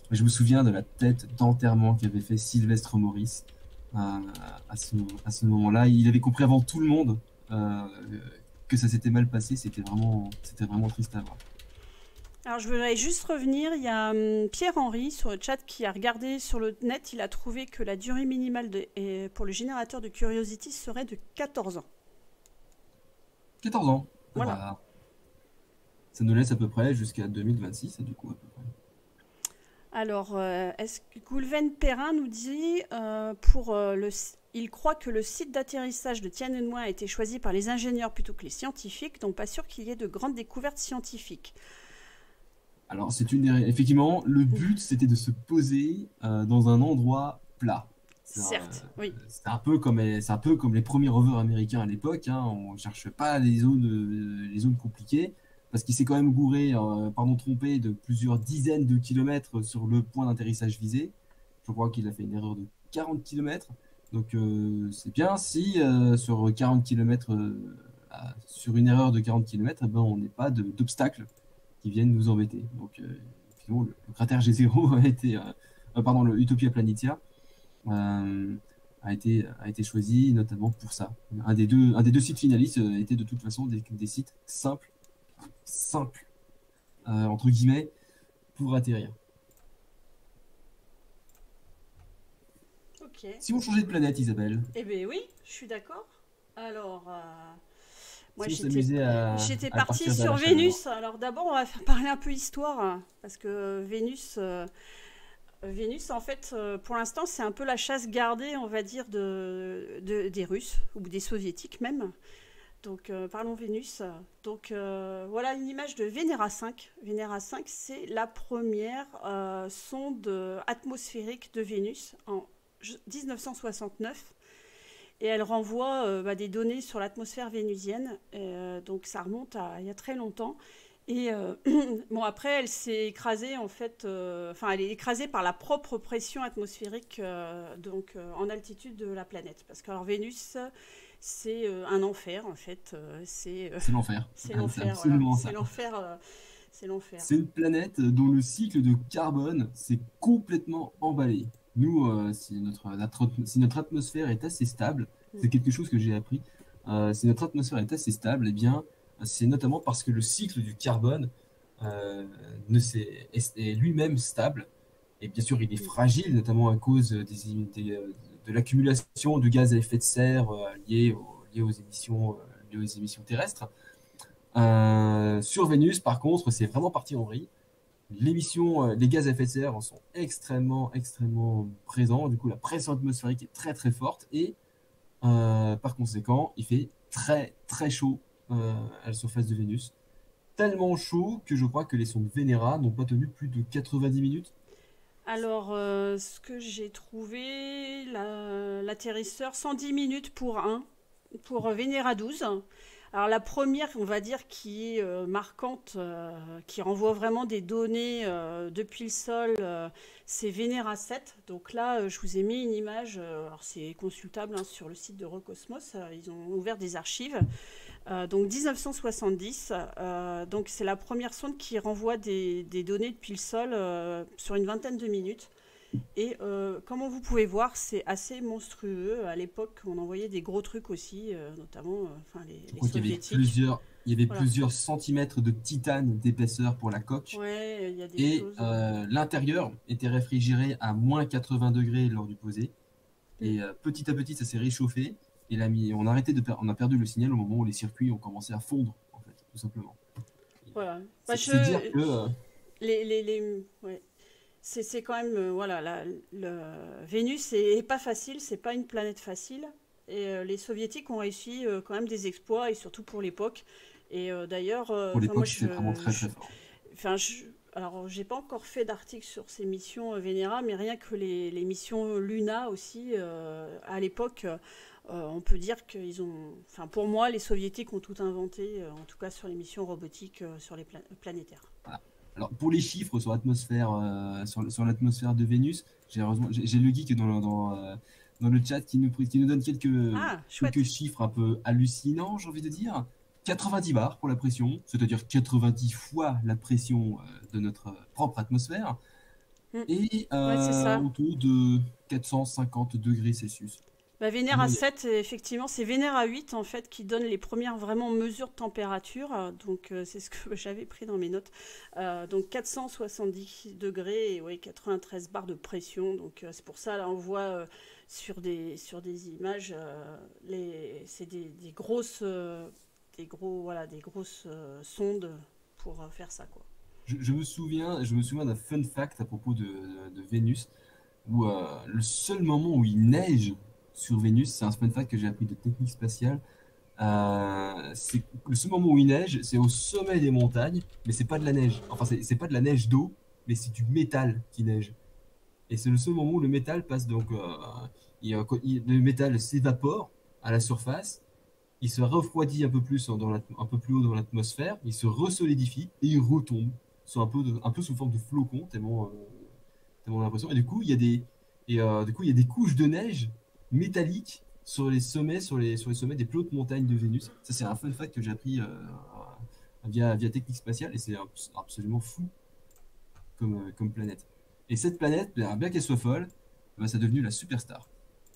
Je me souviens de la tête d'enterrement qu'avait fait Sylvestre Maurice euh, à ce, à ce moment-là. Il avait compris avant tout le monde euh, que ça s'était mal passé. C'était vraiment, c'était vraiment triste à voir. Alors, je voudrais juste revenir. Il y a hum, Pierre-Henri sur le chat qui a regardé sur le net. Il a trouvé que la durée minimale de, et pour le générateur de Curiosity serait de quatorze ans. quatorze ans. Voilà. Bah, ça nous laisse à peu près jusqu'à deux mille vingt-six, du coup, à peu près. Alors, euh, est-ce que Goulven Perrin nous dit euh, pour euh, le, il croit que le site d'atterrissage de Tiananmen a été choisi par les ingénieurs plutôt que les scientifiques, donc pas sûr qu'il y ait de grandes découvertes scientifiques. Alors, c'est une des... effectivement, le but, c'était de se poser euh, dans un endroit plat. C'est un, Certes, oui. c'est un peu comme, c'est un peu comme les premiers rovers américains à l'époque. Hein. On ne cherche pas les zones, euh, les zones compliquées, parce qu'il s'est quand même gouré, euh, pardon, trompé de plusieurs dizaines de kilomètres sur le point d'atterrissage visé. Je crois qu'il a fait une erreur de quarante kilomètres. Donc, euh, c'est bien si euh, sur quarante kilomètres, euh, sur une erreur de quarante kilomètres, eh ben, on n'est pas d'obstacle qui viennent nous embêter. Donc, euh, finalement, le, le cratère G zéro a été, euh, euh, pardon, le Utopia Planitia euh, a été, a été choisi notamment pour ça. Un des deux, un des deux sites finalistes euh, était de toute façon des, des sites simples, simples euh, entre guillemets, pour atterrir. Ok. Si on changeait de planète, Isabelle. Eh bien oui, je suis d'accord. Alors, euh, moi si j'étais partie sur Vénus. Alors d'abord, on va faire parler un peu histoire, hein, parce que Vénus, euh, Vénus, en fait, euh, pour l'instant, c'est un peu la chasse gardée, on va dire, de, de, des Russes, ou des Soviétiques même. Donc, euh, parlons Vénus. Donc, euh, voilà une image de Vénéra cinq. Vénéra cinq, c'est la première euh, sonde atmosphérique de Vénus en mille neuf cent soixante-neuf. Et elle renvoie euh, bah, des données sur l'atmosphère vénusienne. Euh, donc, ça remonte à il y a très longtemps. Et euh, bon, après, elle s'est écrasée, en fait, euh, enfin, elle est écrasée par la propre pression atmosphérique euh, donc, euh, en altitude de la planète. Parce que alors, Vénus, c'est euh, un enfer, en fait. Euh, c'est euh, l'enfer. C'est l'enfer, voilà. C'est l'enfer. Euh, c'est l'enfer. C'est une planète dont le cycle de carbone s'est complètement emballé. Nous, euh, si, notre, notre, si notre atmosphère est assez stable, mmh. c'est quelque chose que j'ai appris, euh, si notre atmosphère est assez stable, eh bien, c'est notamment parce que le cycle du carbone euh, ne est, est lui-même stable. Et bien sûr, il est fragile, notamment à cause des, des, de l'accumulation de gaz à effet de serre euh, liés, au, liés, aux émissions, euh, liés aux émissions terrestres. Euh, sur Vénus, par contre, c'est vraiment parti en vrille. L'émission, euh, les gaz à effet de serre sont extrêmement, extrêmement présents. Du coup, la pression atmosphérique est très, très forte. Et euh, par conséquent, il fait très, très chaud euh, à la surface de Vénus. Tellement chaud que je crois que les sondes Vénéra n'ont pas tenu plus de quatre-vingt-dix minutes. Alors, euh, ce que j'ai trouvé, l'atterrisseur, la, cent dix minutes pour un, pour Vénéra douze. Alors la première, on va dire, qui est euh, marquante, euh, qui renvoie vraiment des données euh, depuis le sol, euh, c'est Vénéra sept. Donc là, euh, je vous ai mis une image, euh, alors c'est consultable hein, sur le site de Rocosmos, euh, ils ont ouvert des archives. Euh, donc mille neuf cent soixante-dix, euh, donc c'est la première sonde qui renvoie des, des données depuis le sol euh, sur une vingtaine de minutes. Et euh, comme vous pouvez voir, c'est assez monstrueux. À l'époque, on envoyait des gros trucs aussi, euh, notamment euh, enfin, les, les soviétiques. Il y avait plusieurs, il y avait voilà. plusieurs centimètres de titane d'épaisseur pour la coque. Ouais, il y a des et choses... euh, l'intérieur était réfrigéré à moins quatre-vingts degrés lors du posé. Mm. Et euh, petit à petit, ça s'est réchauffé. Et là, on, a arrêté de per on a perdu le signal au moment où les circuits ont commencé à fondre, en fait, tout simplement. Voilà. Bah, c'est je... dire que... Euh... Les, les, les... Ouais. C'est quand même, euh, voilà, la, le... Vénus est, est pas facile, c'est pas une planète facile. Et euh, les soviétiques ont réussi euh, quand même des exploits, et surtout pour l'époque. Et euh, d'ailleurs... Euh, pour l'époque, c'est vraiment très très fort. Enfin, je... Alors, j'ai pas encore fait d'article sur ces missions euh, Vénéra, mais rien que les, les missions Luna aussi, euh, à l'époque, euh, on peut dire qu'ils ont... Enfin, pour moi, les soviétiques ont tout inventé, euh, en tout cas sur les missions robotiques, euh, sur les pla planétaires. Voilà. Alors, pour les chiffres sur l'atmosphère euh, sur, sur l'atmosphère de Vénus, j'ai le geek dans, dans, euh, dans le chat qui nous, qui nous donne quelques, ah, quelques chiffres un peu hallucinants, j'ai envie de dire. quatre-vingt-dix bars pour la pression, c'est-à-dire quatre-vingt-dix fois la pression euh, de notre propre atmosphère. Mm. et Ouais, c'est euh, ça. autour de quatre cent cinquante degrés Celsius Bah, en Vénère à moyenne. sept, effectivement, c'est Vénère à huit en fait qui donne les premières vraiment mesures de température. Euh, Donc euh, c'est ce que j'avais pris dans mes notes. Euh, donc quatre cent soixante-dix degrés et ouais, quatre-vingt-treize bars de pression. Donc euh, c'est pour ça là on voit euh, sur des sur des images euh, les c'est des, des grosses euh, des gros voilà des grosses euh, sondes pour euh, faire ça quoi. Je, je me souviens, je me souviens d'un fun fact à propos de, de- de Vénus, où euh, le seul moment où il neige sur Vénus, c'est un fun fact que j'ai appris de technique spatiale. Euh, c'est le seul moment où il neige, c'est au sommet des montagnes, mais c'est pas de la neige. Enfin, c'est c'est pas de la neige d'eau, mais c'est du métal qui neige. Et c'est le seul moment où le métal passe donc, euh, il, euh, quand il- le métal s'évapore à la surface, il se refroidit un peu plus dans l'at- un peu plus haut dans l'atmosphère, il se resolidifie et il retombe, sur un peu, de- un peu sous forme de flocon, tellement, euh, tellement l'impression. Et du coup, il y a des, et, euh, du coup, il y a des couches de neige métalliques sur les sommets, sur les, sur les sommets des plus hautes montagnes de Vénus. Ça, c'est un fun fact que j'ai appris euh, via, via Technique Spatiale et c'est abs- absolument fou comme, euh, comme planète. Et cette planète, bien bien qu'elle soit folle, bah, c'est devenu la superstar.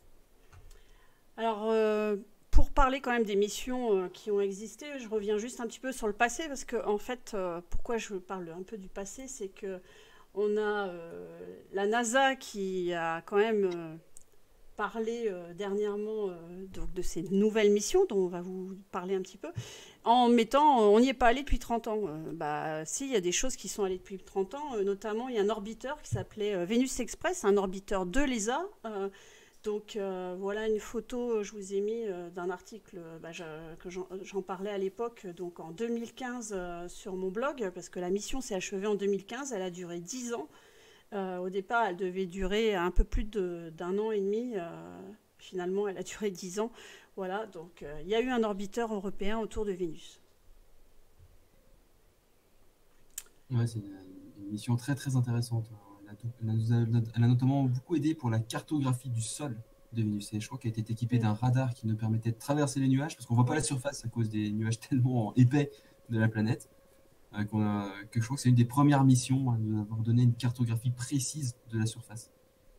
Alors, euh, pour parler quand même des missions euh, qui ont existé, je reviens juste un petit peu sur le passé parce que en fait, euh, pourquoi je parle un peu du passé, c'est que on a euh, la NASA qui a quand même euh, parlé euh, dernièrement euh, donc de ces nouvelles missions dont on va vous parler un petit peu, en mettant, euh, on n'y est pas allé depuis trente ans. Euh, bah, si, il y a des choses qui sont allées depuis trente ans, euh, notamment il y a un orbiteur qui s'appelait euh, Venus Express, un orbiteur de l'E S A. euh, donc euh, voilà une photo, je vous ai mis euh, d'un article euh, bah, je- que j'en j'en parlais à l'époque, donc en deux mille quinze euh, sur mon blog, parce que la mission s'est achevée en deux mille quinze, elle a duré dix ans. Euh, au départ, elle devait durer un peu plus de- d'un an et demi. Euh, finalement, elle a duré dix ans. Voilà, donc euh, il y a eu un orbiteur européen autour de Vénus. Ouais, c'est une, une mission très très intéressante. Elle a, tout- elle a nous a- elle a notamment beaucoup aidé pour la cartographie du sol de Vénus. Et je crois qu'elle était équipée Mm. d'un radar qui nous permettait de traverser les nuages, parce qu'on voit pas la Oui. surface à cause des nuages tellement épais de la planète. Euh, qu'on a- que je crois que c'est une des premières missions à nous avoir donné une cartographie précise de la surface.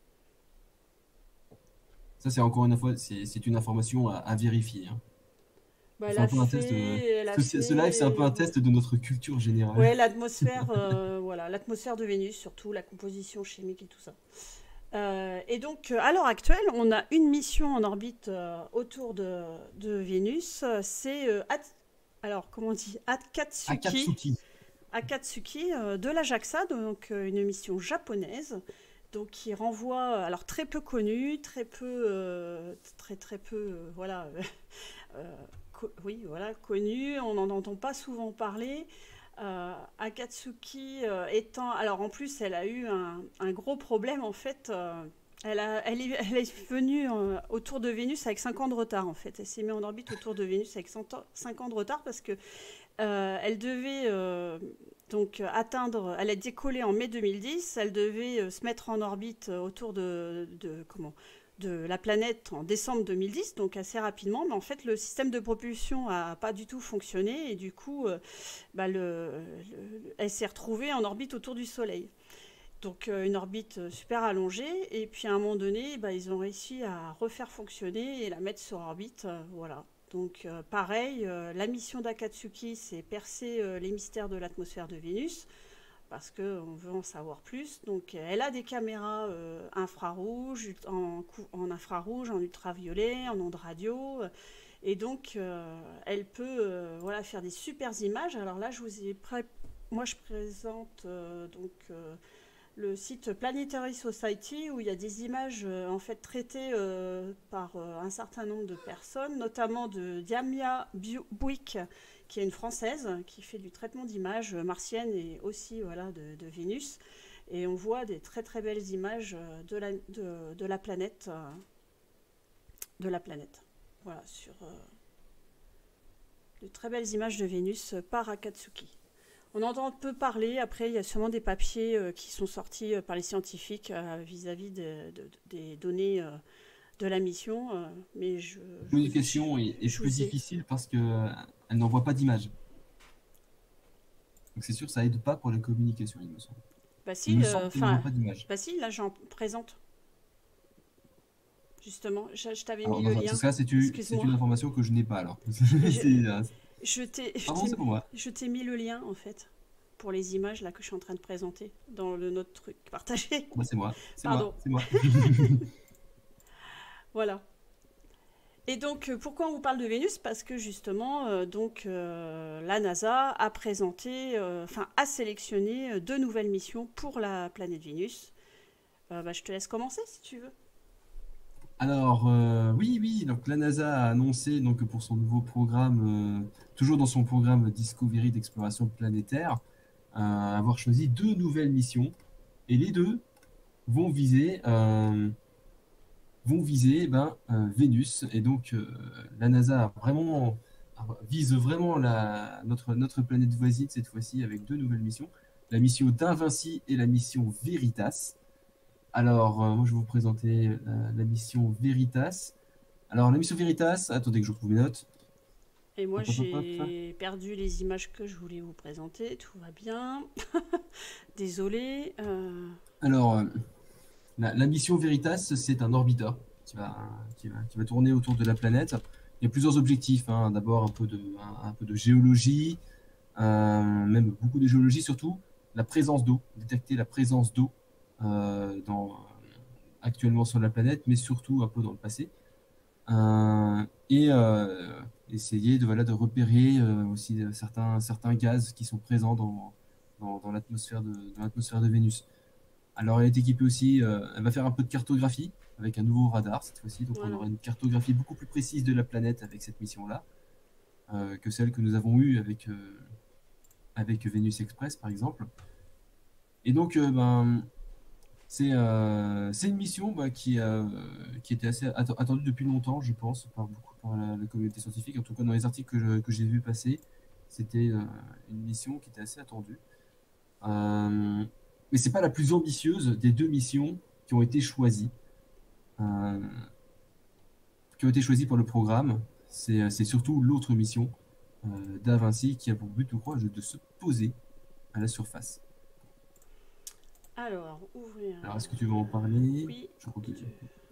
Ça, c'est encore une fois, c'est c'est une information à, à vérifier, hein. Bah, On elle fait un a peu un test. euh, fait, elle a ce, ce live, c'est un peu fait, un ouais, test de notre culture générale. ouais, l'atmosphère, euh, voilà, l'atmosphère de Vénus, surtout la composition chimique et tout ça. Euh, et donc, euh, à l'heure actuelle, on a une mission en orbite euh, autour de, de Vénus. Euh, C'est, euh, At- alors, comment on dit, Akatsuki, Akatsuki. Akatsuki euh, de la JAXA, donc euh, une mission japonaise, donc qui renvoie, euh, alors très peu connue, très peu, euh, très très peu, euh, voilà, euh, co- oui, voilà, connue. On n'en entend pas souvent parler. Euh, Akatsuki euh, étant, alors en plus, elle a eu un, un gros problème en fait. euh, elle, a, elle, est, elle est venue euh, autour de Vénus avec cinq ans de retard en fait. Elle s'est mise en orbite autour de Vénus avec cinq ans de retard parce que euh, elle devait euh, donc atteindre, elle a décollé en mai deux mille dix, elle devait euh, se mettre en orbite euh, autour de, de comment de la planète en décembre deux mille dix, donc assez rapidement, mais en fait le système de propulsion a pas du tout fonctionné et du coup, euh, bah, le, le- elle s'est retrouvée en orbite autour du Soleil. Donc euh, une orbite super allongée et puis à un moment donné, bah, ils ont réussi à refaire fonctionner et la mettre sur orbite, euh, voilà. Donc euh, pareil, euh, la mission d'Akatsuki, c'est percer euh, les mystères de l'atmosphère de Vénus parce qu'on veut en savoir plus. Donc elle a des caméras euh, infrarouges, en, en infrarouge, en ultraviolet, en ondes radio. Et donc euh, elle peut euh, voilà, faire des super images. Alors là, je vous ai pré... moi je présente euh, donc euh, le site Planetary Society où il y a des images euh, en fait traitées euh, par euh, un certain nombre de personnes, notamment de Diamia Buick, qui est une Française qui fait du traitement d'images martiennes et aussi voilà, de, de Vénus. Et on voit des très très belles images euh, de la, de, de la planète. euh, de la planète. Voilà, sur euh, de très belles images de Vénus par Akatsuki. On entend un peu parler, après il y a sûrement des papiers euh, qui sont sortis euh, par les scientifiques euh, vis-à-vis de, de- des données euh, de la mission, euh, mais je, La je, vous, je, communication est, est je plus vous ai... difficile parce que euh, elle n'envoie pas d'image. Donc c'est sûr, ça aide pas pour la communication, il me semble. Bah Il me si, semble euh, qu'elle n'envoie enfin, pas d'image. bah si, là j'en présente, justement. Je, je t'avais Alors, mis dans le ce lien. cas, c'est une, c'est Excuse-moi. une information que je n'ai pas alors. Je, C'est, euh, je t'ai, je Pardon, t'ai, c'est pour moi. je t'ai mis le lien, en fait, pour les images là que je suis en train de présenter dans le notre truc partagé. Moi, c'est moi. C'est moi. Pardon. C'est moi. Voilà. Et donc, euh, pourquoi on vous parle de Vénus? Parce que justement, euh, donc, euh, la NASA a présenté, euh, enfin, a sélectionné euh, deux nouvelles missions pour la planète Vénus. Euh, bah, je te laisse commencer si tu veux. Alors, euh, oui, oui, donc la NASA a annoncé donc, pour son nouveau programme, euh, toujours dans son programme Discovery d'exploration planétaire, euh, avoir choisi deux nouvelles missions. Et les deux vont viser, euh, vont viser ben, euh, Vénus. Et donc, euh, la NASA a vraiment, vise vraiment la, notre, notre planète voisine cette fois-ci avec deux nouvelles missions. La mission d'Invinci et la mission Veritas. Alors, euh, moi, je vais vous présenter la, la mission Veritas. Alors, la mission Veritas, attendez que je retrouve mes notes. Et moi, Hop, hop, hop, hop. j'ai perdu les images que je voulais vous présenter. Tout va bien. Désolée. Euh, Alors, euh, la, la mission Veritas, c'est un orbiteur qui va, qui va, qui va tourner autour de la planète. Il y a plusieurs objectifs, hein. D'abord, un peu de, un, un peu de géologie, euh, même beaucoup de géologie, surtout la présence d'eau, détecter la présence d'eau euh, dans, actuellement sur la planète, mais surtout un peu dans le passé. Euh, et euh, essayer de, voilà, de repérer euh, aussi euh, certains, certains gaz qui sont présents dans, dans, dans l'atmosphère de, dans l'atmosphère de Vénus. Alors elle est équipée aussi, euh, elle va faire un peu de cartographie avec un nouveau radar cette fois-ci, donc on voilà. aura une cartographie beaucoup plus précise de la planète avec cette mission-là euh, que celle que nous avons eue avec, euh, avec Vénus Express par exemple. Et donc euh, ben, c'est euh, c'est une mission bah, qui, euh, qui était assez atte- attendue depuis longtemps, je pense, par beaucoup par la, la communauté scientifique. En tout cas, dans les articles que je- que j'ai vu passer, c'était euh, une mission qui était assez attendue. Euh, mais c'est pas la plus ambitieuse des deux missions qui ont été choisies, euh, qui ont été choisies pour le programme. C'est euh, c'est surtout l'autre mission euh, d'A Vinci qui a pour but, je crois, de se poser à la surface. Alors, ouvrir. Alors, est-ce que tu veux en parler? Oui. Je crois que tu...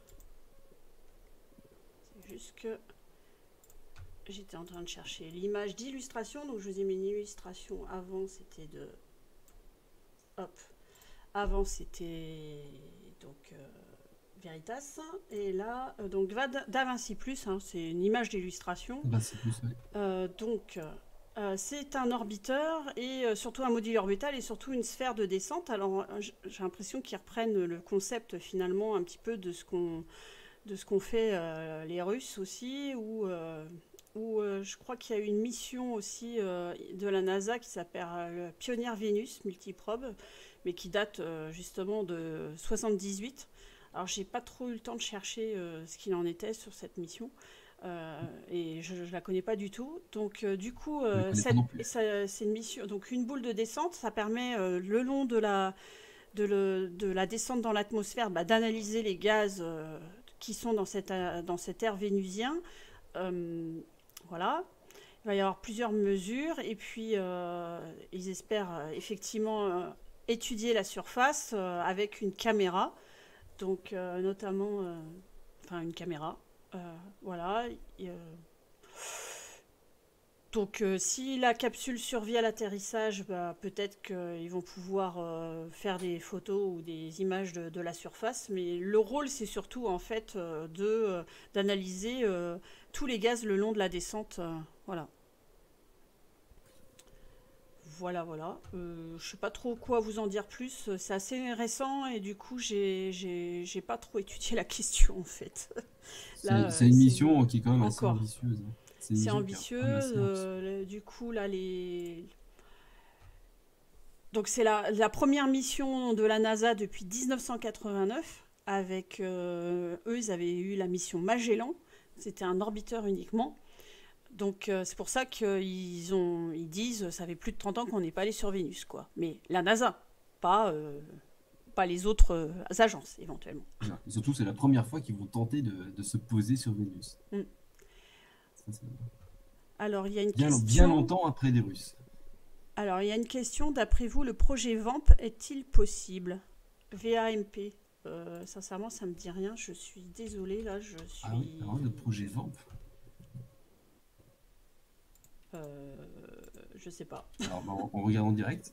C'est juste que j'étais en train de chercher l'image d'illustration. Donc, je vous ai mis une illustration. Avant, c'était de. Hop. Avant, c'était donc euh, Veritas. Et là, euh, donc DaVinci Plus, hein, c'est une image d'illustration. Bah, c'est plus, ouais. Euh, donc, euh, c'est un orbiteur et euh, surtout un module orbital et surtout une sphère de descente. Alors, euh, j'ai l'impression qu'ils reprennent le concept finalement un petit peu de ce qu'on de ce qu'ont fait euh, les Russes aussi, ou euh, où euh, je crois qu'il y a eu une mission aussi euh, de la NASA qui s'appelle euh, Pioneer Vénus multiprobe, mais qui date euh, justement de soixante-dix-huit. Alors j'ai pas trop eu le temps de chercher euh, ce qu'il en était sur cette mission. Euh, et je, je la connais pas du tout. Donc euh, du coup, Je ne euh, connais pas cette- non plus. ça- c'est une mission, donc une boule de descente, ça permet euh, le long de la de, le- de la descente dans l'atmosphère, bah, d'analyser les gaz euh, qui sont dans cette euh, dans cet air vénusien. Euh, voilà. Il va y avoir plusieurs mesures et puis euh, ils espèrent euh, effectivement euh, étudier la surface euh, avec une caméra, donc euh, notamment, euh, enfin une caméra, euh, voilà. Et, euh, donc euh, si la capsule survit à l'atterrissage, bah, peut-être qu'ils vont pouvoir euh, faire des photos ou des images de, de la surface, mais le rôle c'est surtout en fait euh, de euh, d'analyser euh, tous les gaz le long de la descente, euh, voilà. Voilà, voilà. Euh, je sais pas trop quoi vous en dire plus. C'est assez récent et du coup, j'ai j'ai j'ai pas trop étudié la question en fait. Là, C'est c'est euh, une c'est mission qui est quand même assez encore. ambitieuse, hein. C'est une C'est mission qui est quand même ambitieux. assez ambitieuse. euh, du coup, là, les. Donc, c'est la, la première mission de la NASA depuis mille neuf cent quatre-vingt-neuf. Avec euh, eux, ils avaient eu la mission Magellan. C'était un orbiteur uniquement. Donc euh, c'est pour ça qu'ils ont, ils disent ça fait plus de trente ans qu'on n'est pas allé sur Vénus, quoi. Mais la NASA, pas, euh, pas les autres euh, agences, éventuellement. Voilà. Et surtout, c'est la première fois qu'ils vont tenter de, de se poser sur Vénus. Mm. Ça, c'est Alors il y a une bien, bien question. longtemps après les Russes. Alors, il y a une question. D'après vous, le projet VAMP est-il possible? V A M P. Euh, sincèrement, ça me dit rien. Je suis désolée, là, je Ah oui, suis... alors le projet VAMP. euh, je sais pas. Alors, bah, on, on regarde en direct.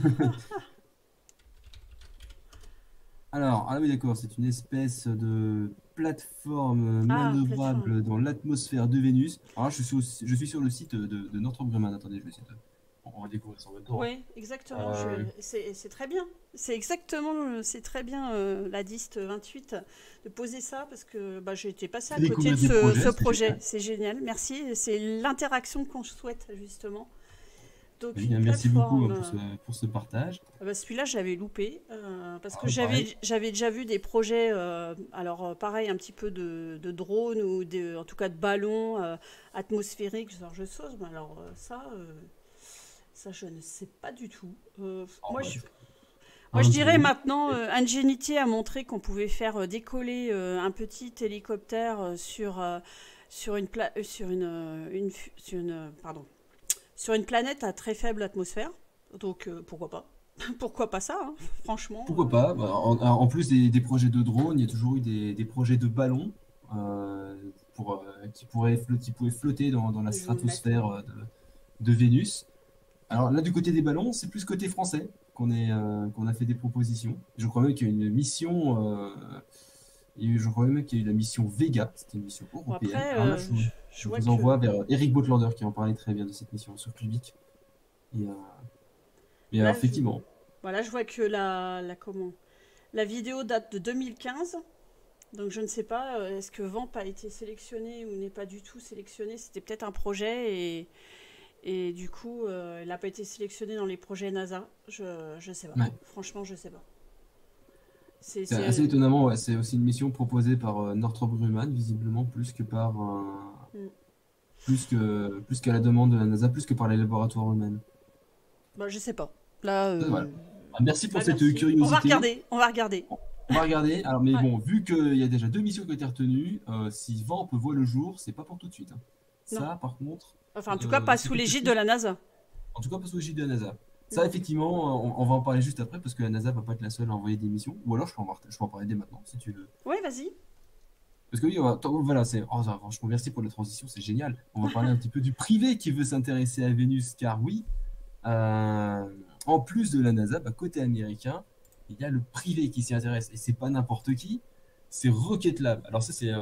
Alors, ah oui, d'accord, c'est une espèce de plateforme Ah, plateforme. manœuvrable dans l'atmosphère de Vénus. Alors, là, je suis, au- je suis sur le site de, de Northrop Grumman. Attendez, je vais essayer de... On va découvrir ça en même temps, hein. Oui, exactement. Euh, Je... C'est c'est très bien. C'est exactement, euh, c'est très bien euh, la dist vingt-huit de poser ça parce que bah, j'ai été passée à c'est côté de découvrir des ce, projets, ce c'est projet. génial. C'est génial, merci. C'est l'interaction qu'on souhaite justement. Eh Donc une bien, merci beaucoup plateforme. hein, pour euh, ce, pour ce partage. ah bah, celui-là, j'avais loupé euh, parce Ah, que bah, j'avais pareil. j'avais déjà vu des projets, euh, alors euh, pareil, un petit peu de, de drone ou de, en tout cas de ballons euh, atmosphériques, ce genre de choses. Mais alors euh, ça, euh, ça, je ne sais pas du tout. Euh, Oh, moi, bah, je, moi, je un dirais drone. maintenant, euh, Ingenuity a montré qu'on pouvait faire euh, décoller euh, un petit hélicoptère euh, sur, euh, sur une, pla- euh, sur une, euh, une fu- sur une, euh, pardon, sur une planète à très faible atmosphère. Donc euh, pourquoi pas? Pourquoi pas ça, hein, franchement. Pourquoi euh, pas? Bah, en, en plus des, des projets de drones, il y a toujours eu des, des projets de ballons euh, pour, euh, qui, pourraient flotter, qui pouvaient flotter dans, dans la je vais le mettre. stratosphère euh, de, de Vénus. Alors là, du côté des ballons, c'est plus côté français qu'on est, euh, qu'on a fait des propositions. Je crois même qu'il y a une mission, euh, et je crois même qu'il y a eu la mission Vega, c'était une mission Bon, européenne. après, Alors là, euh, je, vous je, je je vois vous que. envoie vers Eric Bottlander qui en parlait très bien de cette mission sur Clubic. Et, euh, et alors, Là, je, effectivement, voilà, je vois que la, la, comment, la vidéo date de deux mille quinze. Donc je ne sais pas, euh, est-ce que Vamp a été sélectionné ou n'est pas du tout sélectionné? C'était peut-être un projet et, et du coup, euh, il n'a pas été sélectionné dans les projets NASA. Je ne sais pas. ouais. Franchement, je sais pas. C'est, C'est assez c'est, étonnamment, ouais. C'est aussi une mission proposée par euh, Northrop Grumman, visiblement, plus que par euh, hmm. plus que plus qu'à la demande de la NASA, plus que par les laboratoires eux-mêmes. Bah, je sais pas. Là, Euh, Voilà. euh, Ah, merci pour bah cette euh, merci. On va curiosité. regarder, on va regarder. On va regarder. Alors, mais Ouais, bon, vu qu'il y a déjà deux missions qui ont été retenues, euh, si Vamp voit le jour, c'est pas pour tout de suite, hein. non. Ça, par contre, Enfin, en tout cas, euh, pas c'est sous quelque l'égide de chose. la NASA. En tout cas, pas sous l'égide de la NASA. Hmm. Ça, effectivement, on, on va en parler juste après parce que la NASA va pas être la seule à envoyer des missions. Ou alors, je peux en, par- je peux en parler dès maintenant, si tu veux. Ouais, vas-y. Parce que oui, on va- attends, voilà, c'est, oh, ça, franchement, merci pour la transition, c'est génial. On va parler un petit peu du privé qui veut s'intéresser à Vénus, car oui, euh, en plus de la NASA, bah, côté américain, il y a le privé qui s'y intéresse. Et c'est pas n'importe qui, c'est Rocket Lab. Alors ça, c'est euh,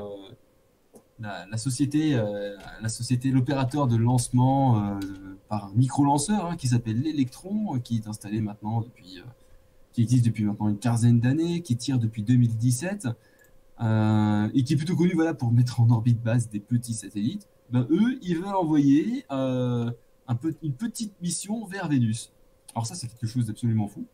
la, la société, euh, la société, l'opérateur de lancement euh, par un micro-lanceur hein, qui s'appelle l'Electron, euh, qui est installé maintenant depuis, euh, qui existe depuis maintenant une quinzaine d'années, qui tire depuis deux mille dix-sept. Euh, et qui est plutôt connu voilà, pour mettre en orbite basse des petits satellites, ben, eux, ils veulent envoyer euh, un peu, une petite mission vers Vénus. Alors ça, c'est quelque chose d'absolument fou.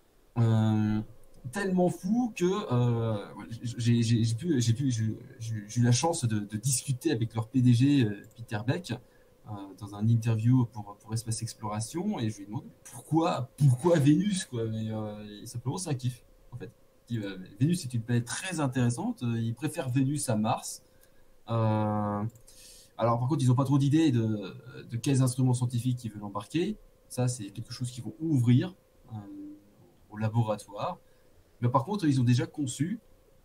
Euh, Tellement fou que euh, j'ai j'ai- j'ai pu, j'ai pu, j'ai j'ai- j'ai eu la chance de, de discuter avec leur P D G, euh, Peter Beck, euh, dans un interview pour, pour Espace Exploration, et je lui ai demandé pourquoi, pourquoi Vénus, quoi. Mais, euh, et simplement, c'est un kiff, en fait. Il dit, euh, Vénus est une planète très intéressante, euh, il préfère Vénus à Mars. Euh, alors, par contre, ils n'ont pas trop d'idées de, de quels instruments scientifiques ils veulent embarquer. Ça, c'est quelque chose qu'ils vont ouvrir euh, au laboratoire. Mais par contre, ils ont déjà conçu,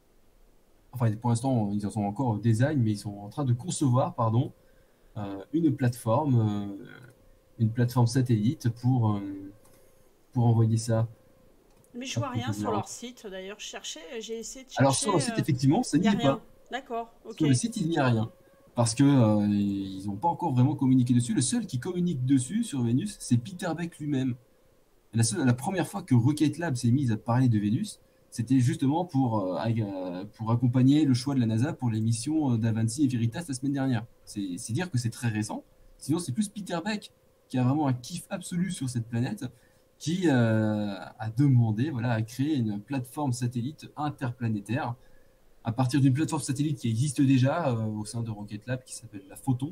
enfin pour l'instant ils en sont encore au design, mais ils sont en train de concevoir, pardon, euh, une plateforme, euh, une plateforme satellite pour, euh, pour envoyer ça. Mais je Hop, vois je rien vous sur le- leur site. D'ailleurs, je cherchais, j'ai essayé de Alors sur leur chercher. site, euh, effectivement, ça Il n'y a n'y est rien. pas. D'accord, ok. Sur le site, il n'y a rien. Parce que euh, ils n'ont pas encore vraiment communiqué dessus. Le seul qui communique dessus sur Vénus, c'est Peter Beck lui-même. La, seule- la première fois que Rocket Lab s'est mise à parler de Vénus, c'était justement pour, euh, ag- euh, pour accompagner le choix de la NASA pour les missions euh, d'Avanti et Veritas la semaine dernière. C'est c'est dire que c'est très récent. Sinon, c'est plus Peter Beck qui a vraiment un kiff absolu sur cette planète, qui euh, a demandé voilà, à créer une plateforme satellite interplanétaire à partir d'une plateforme satellite qui existe déjà euh, au sein de Rocket Lab qui s'appelle la Photon.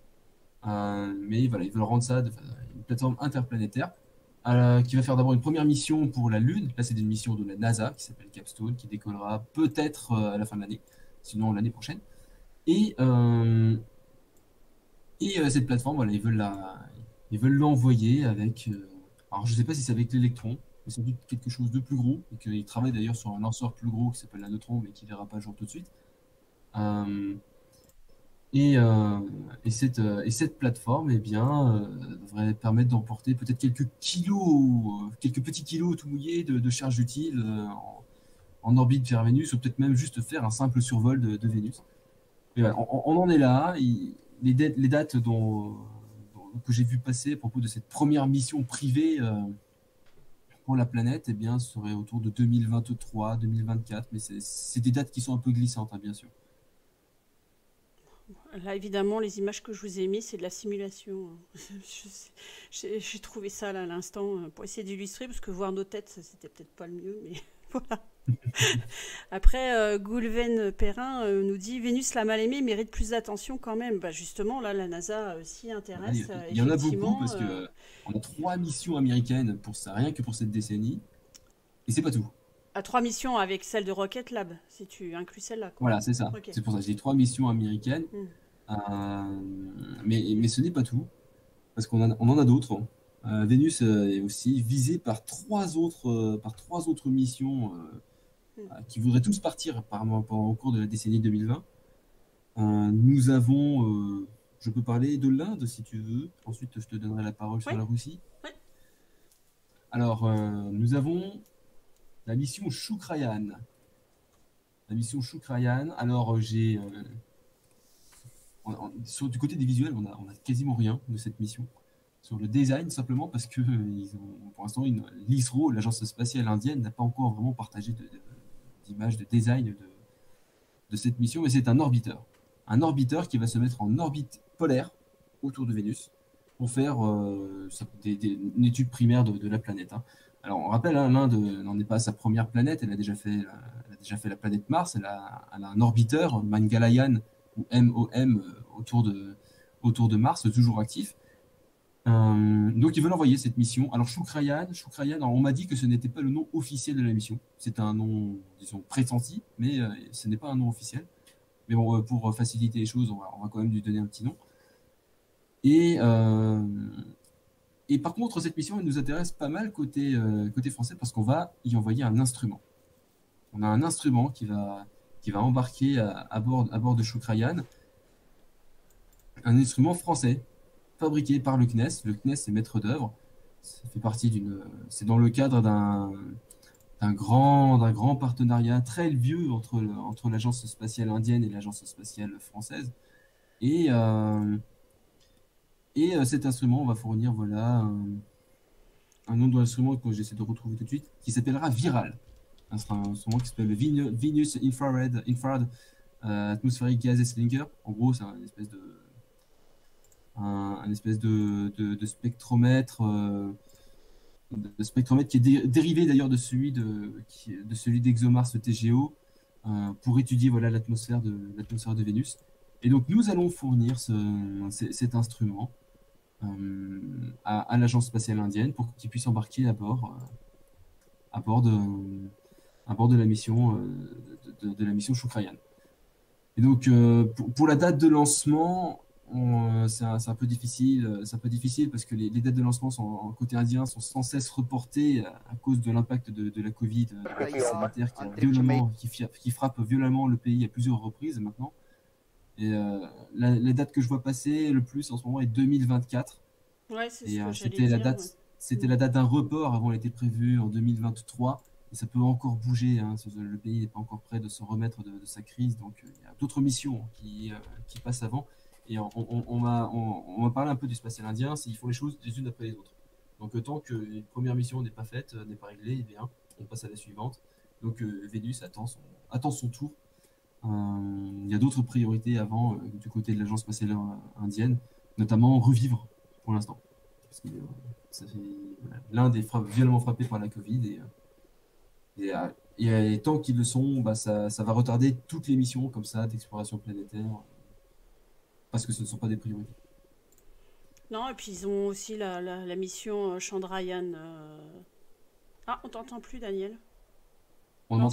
Euh, mais voilà, ils veulent rendre ça de, une plateforme interplanétaire euh, qui va faire d'abord une première mission pour la Lune. Là, c'est une mission de la NASA qui s'appelle Capstone, qui décollera peut-être euh, à la fin de l'année, sinon l'année prochaine. Et, euh, et euh, cette plateforme, voilà, ils veulent la, Ils veulent l'envoyer avec. euh, alors, je ne sais pas si c'est avec l'électron, mais sans doute quelque chose de plus gros. Et qu'ils travaillent d'ailleurs sur un lanceur plus gros qui s'appelle la Neutron, mais qui ne verra pas le jour tout de suite. Euh, et, euh, et, cette, euh, et cette plateforme, eh bien, euh, devrait permettre d'emporter peut-être quelques kilos, euh, quelques petits kilos tout mouillés de, de charge utile euh, en, en orbite vers Vénus, ou peut-être même juste faire un simple survol de, de Vénus. Et voilà, on, on en est là. Il- les, dates- les dates dont, dont- que j'ai vu passer à propos de cette première mission privée euh, pour la planète, eh bien, seraient autour de deux mille vingt-trois, deux mille vingt-quatre, mais c'est c'est des dates qui sont un peu glissantes, hein, bien sûr. Là, évidemment, les images que je vous ai mises, c'est de la simulation. Je sais- J'ai j'ai trouvé ça là à l'instant euh, pour essayer d'illustrer, parce que voir nos têtes, c'était peut-être pas le mieux, mais voilà. Après, euh, Goulven Perrin euh, nous dit Vénus la mal-aimée mérite plus d'attention quand même. Bah justement, là, la NASA euh, s'y Là, il intéresse, y, euh, il y en a beaucoup effectivement. parce que euh, euh, on a trois missions américaines pour ça, rien que pour cette décennie, et c'est pas tout. à trois missions avec celle de Rocket Lab, si tu inclus celle-là, quoi. Voilà, c'est ça. Ok. C'est pour ça que j'ai trois missions américaines, Hmm. euh, mais, mais ce n'est pas tout, parce qu'on en a- on en a d'autres. Euh, Vénus euh, est aussi visée par trois autres, euh, par trois autres missions euh, Hmm. euh, qui voudraient tous partir apparemment pendant- au cours de la décennie deux mille vingt. Euh, nous avons, euh, je peux parler de l'Inde si tu veux. Ensuite, je te donnerai la parole Oui, sur la Russie. oui. Alors, euh, nous avons la mission Shukrayan. La mission Shukrayan. Alors, euh, j'ai, euh, on- on- sur, du côté des visuels, on a, on a quasiment rien de cette mission. Sur le design, simplement parce que euh, ils ont, pour l'instant, une- l'ISRO, l'agence spatiale indienne, n'a pas encore vraiment partagé de- de- d'image, de design de, de cette mission, mais c'est un orbiteur. Un orbiteur qui va se mettre en orbite polaire autour de Vénus pour faire euh, ça- des- des- une étude primaire de, de la planète, hein. Alors, on rappelle, hein, l'Inde n'en est pas à sa première planète, elle a déjà fait, la- elle a déjà fait la planète Mars, elle a, elle a un orbiteur, Mangalyaan, ou M O M, euh, autour de, autour de Mars, toujours actif. Euh, donc, ils veulent envoyer cette mission. Alors, Shukrayan, Shukrayan, alors, on m'a dit que ce n'était pas le nom officiel de la mission. C'est un nom, disons, pressenti, mais euh, ce n'est pas un nom officiel. Mais bon, euh, pour faciliter les choses, on va, on va quand même lui donner un petit nom. Et, euh, et par contre, cette mission, elle nous intéresse pas mal côté, euh, côté français parce qu'on va y envoyer un instrument. On a un instrument qui va, qui va embarquer à, à bord, à bord de Shukrayan, un instrument français fabriqué par le C N E S. Le C N E S est maître d'œuvre. Ça fait partie d'une, c'est dans le cadre d'un d'un grand, d'un grand partenariat très vieux entre, le- entre l'agence spatiale indienne et l'agence spatiale française. Et, euh, et euh, cet instrument va fournir voilà, un, un nom de l'instrument que j'essaie de retrouver tout de suite, qui s'appellera Viral. Un instrument qui s'appelle le Venu- Venus Infrared, Infrared euh, Atmospheric Gases Linker. En gros, c'est un espèce de, un, un espèce de, de, de spectromètre, euh, de spectromètre qui est dé- dérivé d'ailleurs de celui de, qui- de celui d'ExoMars T G O euh, pour étudier voilà l'atmosphère de l'atmosphère de Vénus. Et donc nous allons fournir ce, c- cet instrument euh, à, à l'agence spatiale indienne pour qu'il puisse embarquer à bord, euh, à bord de, à bord de la mission, euh, de, de- de la mission Shukrayan. Et donc, euh, pour, pour la date de lancement, on, euh, c'est un, c'est un peu difficile, euh, c'est un peu difficile parce que les, les dates de lancement sont, en côté indien sont sans cesse reportées à, à cause de l'impact de, de la Covid, euh, de la crise sanitaire qui, a violemment, qui, fi- qui frappe violemment le pays à plusieurs reprises maintenant. Et euh, la, la date que je vois passer le plus en ce moment est deux mille vingt-quatre. Ouais, c'est ce Et que euh, j'allais c'était la dire. Ouais. date, c'était Hmm. la date d'un report. Avant, elle était prévue en deux mille vingt-trois. Et ça peut encore bouger, hein. Ce- Le pays n'est pas encore prêt de se remettre de, de sa crise. Donc, euh, il y a d'autres missions qui, euh, qui passent avant. Et on, on, on m'a on, on m'a parlé un peu du spatial indien. C'est- Ils font les choses les unes après les autres. Donc, euh, tant qu'une première mission n'est pas faite, euh, n'est pas réglée, eh bien, on passe à la suivante. Donc, euh, Vénus attend son, attend son tour. Euh, il y a d'autres priorités avant euh, du côté de l'agence spatiale euh, indienne, notamment revivre pour l'instant. Parce que euh, ça fait- voilà, l'Inde est fra- violemment frappée par la Covid et, euh, et, euh, et, euh, et tant qu'ils le sont, bah, ça, ça va retarder toutes les missions comme ça d'exploration planétaire parce que ce ne sont pas des priorités. Non, et puis ils ont aussi la, la, la mission euh, Chandrayaan. euh. Ah, on t'entend plus, Daniel. On ne Non, m'entend c'est plus? bon.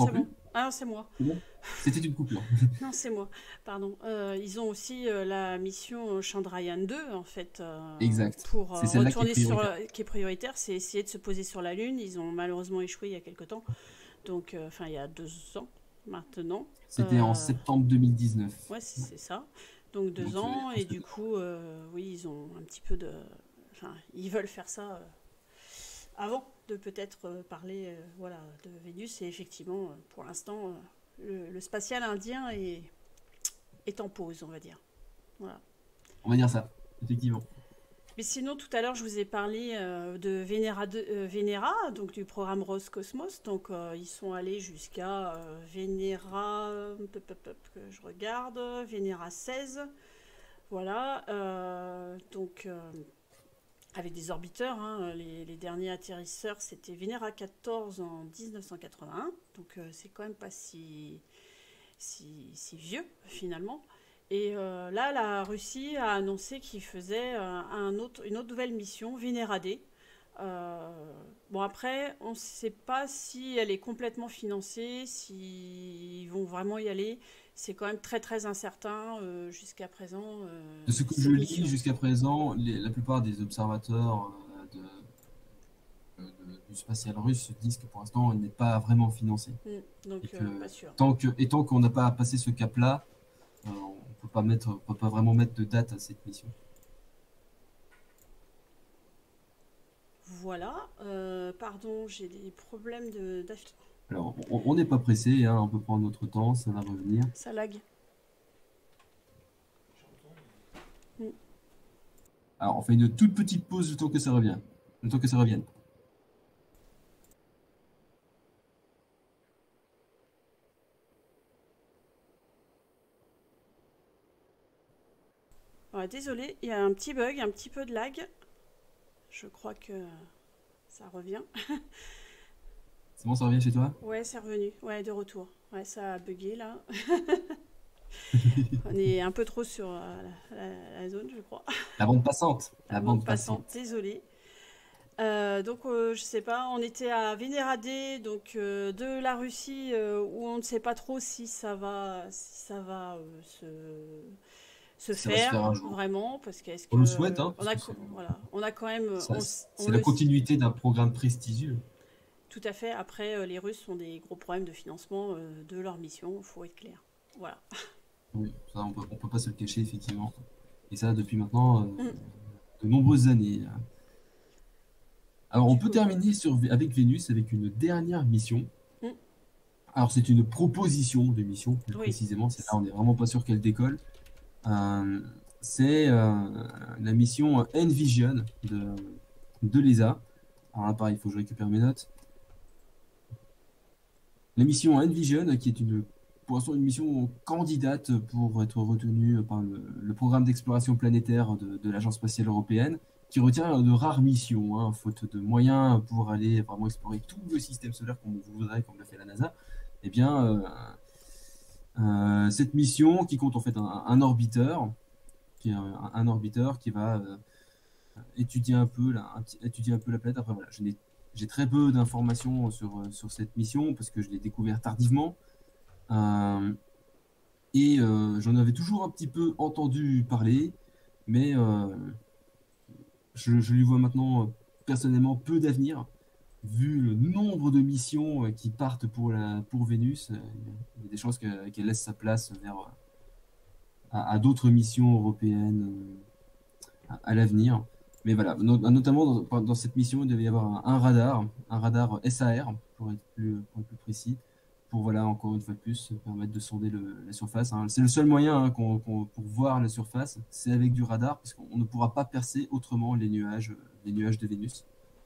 Ah non, c'est moi. C'est bon? C'était une coupure. Non, c'est moi. Pardon. Euh, ils ont aussi euh, la mission Chandrayaan deux, en fait, euh, Exact. pour C'est euh, celle-là qui est retourner sur, prioritaire. euh, qui est prioritaire, c'est essayer de se poser sur la Lune. Ils ont malheureusement échoué il y a quelque temps. Donc, euh, enfin, il y a deux ans maintenant. C'était en Euh, septembre deux mille dix-neuf. ouais, c'est Ouais. c'est ça. Donc deux Donc, euh, il y a ans, et presque du deux ans. coup, euh, oui, ils ont un petit peu de... Enfin, ils veulent faire ça euh, avant de peut-être euh, parler euh, voilà, de Vénus. Et effectivement, euh, pour l'instant, euh, le, le spatial indien est, est en pause, on va dire. Voilà. On va dire ça, effectivement. Mais sinon, tout à l'heure, je vous ai parlé euh, de Vénéra, deux- euh, Vénéra, donc du programme Roscosmos. Donc, euh, ils sont allés jusqu'à euh, Vénéra, pop, pop, pop, que je regarde, Vénéra seize. Voilà. Euh, donc, euh, avec des orbiteurs, hein, les, les derniers atterrisseurs, c'était Vénéra quatorze en mille neuf cent quatre-vingt-un. Donc, euh, c'est quand même pas si, si, si vieux, finalement. Et euh, là, la Russie a annoncé qu'il faisait euh, un autre, une autre nouvelle mission, Vénéra D. Euh, bon, après, on ne sait pas si elle est complètement financée, s'ils vont vraiment y aller. C'est quand même très très incertain euh, jusqu'à présent, euh, De ce que je cette lis mission. jusqu'à présent, les- la plupart des observateurs euh, de- de- du spatial russe disent que pour l'instant, il n'est pas vraiment financé. Mm, Et donc, que euh, pas sûr. tant que, et tant qu'on n'a pas passé ce cap-là, euh, on peut pas mettre, on peut pas vraiment mettre de date à cette mission. Voilà. Euh, pardon, j'ai des problèmes de... d'aff- Alors, on on n'est pas pressé, hein, on peut prendre notre temps, ça va revenir. Ça lag. Mm. Alors, on fait une toute petite pause le temps que ça revienne. Le temps que ça revienne. Ouais, désolé, il y a un petit bug, un petit peu de lag. Je crois que ça revient. C'est bon, ça revient chez toi? Ouais, c'est revenu. Ouais, de retour. Ouais, ça a bugué là. On est un peu trop sur euh, la, la- la zone, je crois. La bande passante. La La bande bande passante, passante. désolé. Euh, donc, euh, je sais pas, on était à Vénéra D, donc euh, de la Russie, euh, où on ne sait pas trop si ça va, si ça va euh, se, se Si ça va se faire faire un jour. vraiment, parce qu'est-ce On le souhaite, que hein, on parce a, que co- c'est voilà, on a quand même, ça- on, s- on c'est la le, s- continuité d'un programme prestigieux. tout à fait. Après, euh, les Russes ont des gros problèmes de financement euh, de leur mission, faut être clair. Voilà. Oui, ça, on peut, on peut pas se le cacher, effectivement. Et ça, depuis maintenant euh, Mm. de nombreuses années. Alors, on Du peut coup, terminer sur, avec Vénus avec une dernière mission. mm, Alors, c'est une proposition de mission, plus oui. précisément. C'est là, on n'est vraiment pas sûr qu'elle décolle. Euh, c'est euh, la mission Envision de, de l'E S A. Alors là, pareil, il faut que je récupère mes notes. La mission Envision, qui est une, pour l'instant une mission candidate pour être retenue par le, le programme d'exploration planétaire de, de l'Agence spatiale européenne, qui retient de rares missions, hein, faute de moyens pour aller vraiment explorer tout le système solaire comme vous voudrez, comme l'a fait la NASA. Eh bien, euh, euh, cette mission qui compte en fait un, un orbiteur, qui est un, un orbiteur qui va euh, étudier un peu la, un petit- étudier un peu la planète. Après, voilà, je n'ai j'ai très peu d'informations sur, euh, sur cette mission parce que je l'ai découvert tardivement. Euh, et euh, j'en avais toujours un petit peu entendu parler, mais euh, je, je lui vois maintenant euh, personnellement peu d'avenir, vu le nombre de missions euh, qui partent pour, la, pour Vénus. euh, Il y a des chances que- qu'elle laisse sa place vers, euh, à, à d'autres missions européennes euh, à, à l'avenir. Mais voilà, no- notamment dans, dans cette mission, il devait y avoir un, un radar, un radar S A R, pour être plus, pour être plus précis, pour, voilà, encore une fois de plus, permettre de sonder le- la surface, hein. C'est le seul moyen, hein, qu'on- qu'on- pour voir la surface, c'est avec du radar, parce qu'on ne pourra pas percer autrement les nuages, les nuages de Vénus.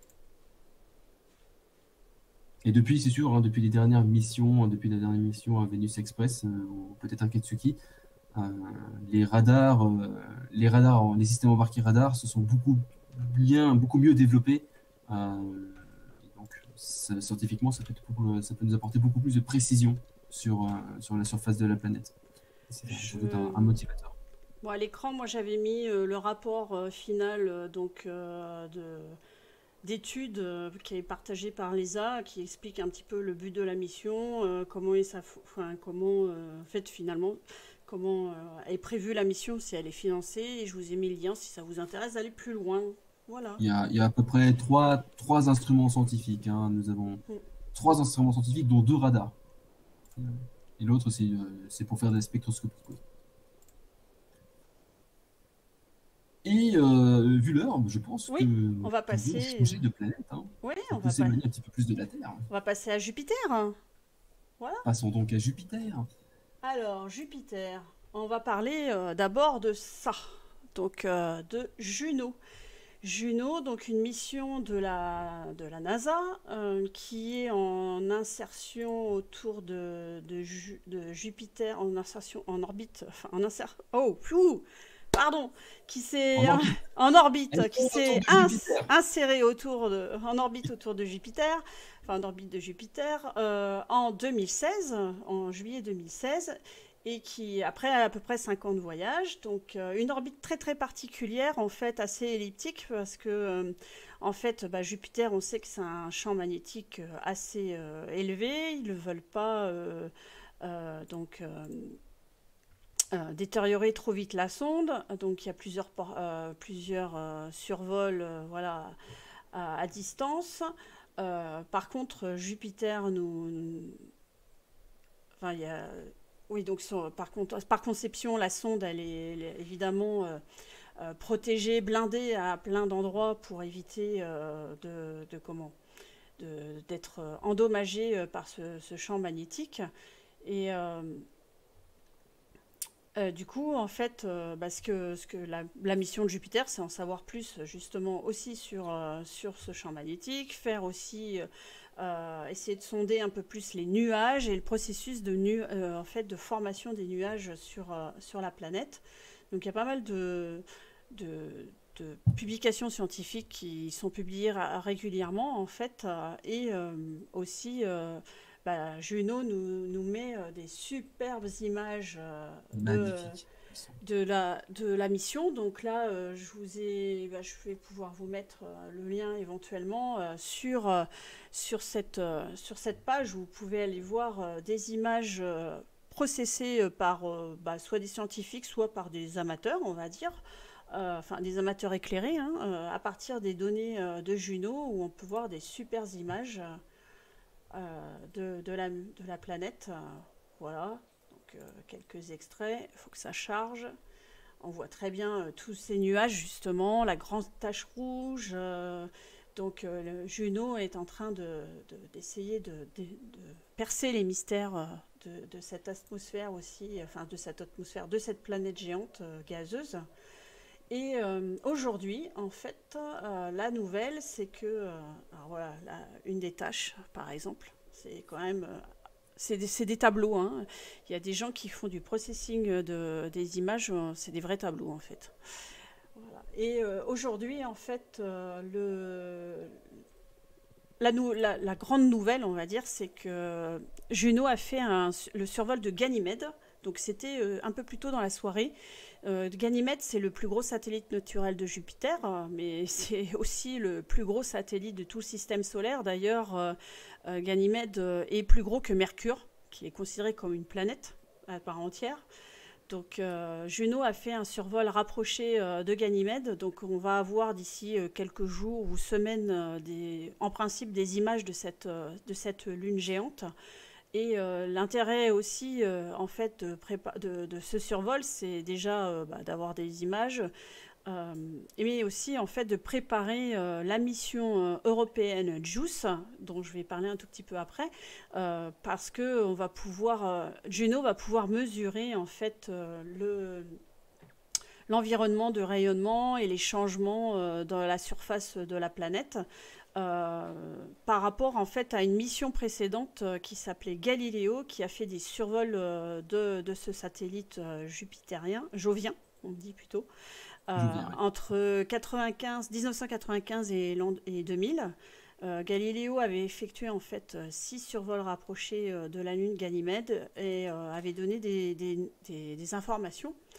Et depuis, c'est sûr, hein, depuis les dernières missions, depuis la dernière mission à Vénus Express, euh, ou peut-être un Ketsuki, euh, les radars, euh, les radars, les systèmes embarqués radars se sont beaucoup bien, beaucoup mieux développés. Euh, donc, ça- scientifiquement, ça peut, être beaucoup- ça peut nous apporter beaucoup plus de précision sur, euh, sur la surface de la planète. C'est sans doute un, Je... un motivateur. Bon, à l'écran, moi j'avais mis euh, le rapport euh, final euh, donc, euh, de, d'étude euh, qui est partagée par l'E S A, qui explique un petit peu le but de la mission, euh, comment est ça, enfin, comment, euh, en fait, finalement, comment euh, est prévue la mission, si elle est financée. Et je vous ai mis le lien si ça vous intéresse d'aller plus loin. Voilà. Il y a, il y a à peu près trois, trois instruments scientifiques, hein. Nous avons Mm. trois instruments scientifiques, dont deux radars. Et l'autre, c'est euh, c'est pour faire de la spectroscopie, quoi. Et euh, vu l'heure, je pense que Oui, on nous va pouvons passer. changer de planète, hein. Oui, On on peut va pas. s'éloigner un petit peu plus de la Terre. On va passer à Jupiter. Voilà. Passons donc à Jupiter. Alors, Jupiter, on va parler euh, d'abord de ça, donc euh, de Juno. Juno, donc une mission de la, de la NASA euh, qui est en insertion autour de, de, Ju- de Jupiter, en insertion en orbite, enfin en insert, oh, pfiou, pardon, qui s'est En orbite. en orbite, Elle qui tourne autour s'est de ins- Jupiter. inséré autour de, en orbite autour de Jupiter, enfin en orbite de Jupiter, euh, en deux mille seize, en juillet deux mille seize, et qui, après à peu près cinq ans de voyage, donc euh, une orbite très très particulière, en fait assez elliptique, parce que euh, en fait bah, Jupiter, on sait que c'est un champ magnétique euh, assez euh, élevé, ils ne veulent pas euh, euh, donc euh, euh, détériorer trop vite la sonde, donc il y a plusieurs, por- euh, plusieurs euh, survols euh, voilà, à, à distance. Euh, par contre, Jupiter nous, nous- enfin, il y a oui, donc so- par, contre, par conception, la sonde, elle est, elle est évidemment euh, euh, protégée, blindée à plein d'endroits pour éviter euh, de, de comment de- d'être euh, endommagée euh, par ce, ce champ magnétique. Et euh, euh, du coup, en fait, euh, bah, ce que, ce que la, la mission de Jupiter, c'est en savoir plus justement aussi sur, euh, sur ce champ magnétique, faire aussi euh, euh, essayer de sonder un peu plus les nuages et le processus de, nu euh, en fait, de formation des nuages sur, euh, sur la planète. Donc il y a pas mal de, de, de publications scientifiques qui sont publiées ra- régulièrement en fait, euh, et euh, aussi euh, bah, Juno nous, nous met euh, des superbes images euh, de, Magnifique. de la, de la mission. Donc là, euh, je vous ai, bah, je vais pouvoir vous mettre euh, le lien éventuellement euh, sur, euh, sur, cette, euh, sur cette page où vous pouvez aller voir euh, des images euh, processées euh, par euh, bah, soit des scientifiques, soit par des amateurs, on va dire. Euh, enfin, des amateurs éclairés, hein, euh, à partir des données euh, de Juno, où on peut voir des super images euh, de, de, la, de la planète. Euh, voilà, donc euh, quelques extraits, il faut que ça charge. On voit très bien euh, tous ces nuages, justement, la grande tache rouge. euh, donc euh, le Juno est en train de, de- d'essayer de, de- de percer les mystères euh, de, de cette atmosphère aussi, enfin de cette atmosphère, de cette planète géante euh, gazeuse. Et euh, aujourd'hui, en fait, euh, la nouvelle, c'est que, euh, alors voilà, la- une des tâches, par exemple, c'est quand même, euh, c'est des, c'est des tableaux, hein. Il y a des gens qui font du processing de, des images, euh, c'est des vrais tableaux, en fait. Voilà. Et euh, aujourd'hui, en fait, euh, le, la, nou- la- la grande nouvelle, on va dire, c'est que Juno a fait un- le survol de Ganymède. Donc c'était euh, un peu plus tôt dans la soirée. Euh, Ganymède, c'est le plus gros satellite naturel de Jupiter, euh, mais c'est aussi le plus gros satellite de tout le système solaire. D'ailleurs, euh, euh, Ganymède euh, est plus gros que Mercure, qui est considéré comme une planète à part entière. Donc euh, Juno a fait un survol rapproché euh, de Ganymède. Donc on va avoir d'ici euh, quelques jours ou semaines, euh, des, en principe, des images de cette, euh, de cette lune géante. Et euh, l'intérêt aussi, euh, en fait, de, prépa- de, de ce survol, c'est déjà euh, bah, d'avoir des images, euh, mais aussi en fait de préparer euh, la mission euh, européenne JUICE, dont je vais parler un tout petit peu après, euh, parce que on va pouvoir, euh, Juno va pouvoir mesurer en fait euh, le l'environnement de rayonnement et les changements euh, dans la surface de la planète euh, par rapport en fait à une mission précédente euh, qui s'appelait Galileo, qui a fait des survols euh, de, de ce satellite euh, jupitérien, jovien, on dit plutôt, Je euh, viens, oui. entre quatre-vingt-quinze, mille neuf cent quatre-vingt-quinze et, et deux mille. Euh, Galileo avait effectué en fait euh, six survols rapprochés euh, de la Lune Ganymède et euh, avait donné des, des, des, des informations.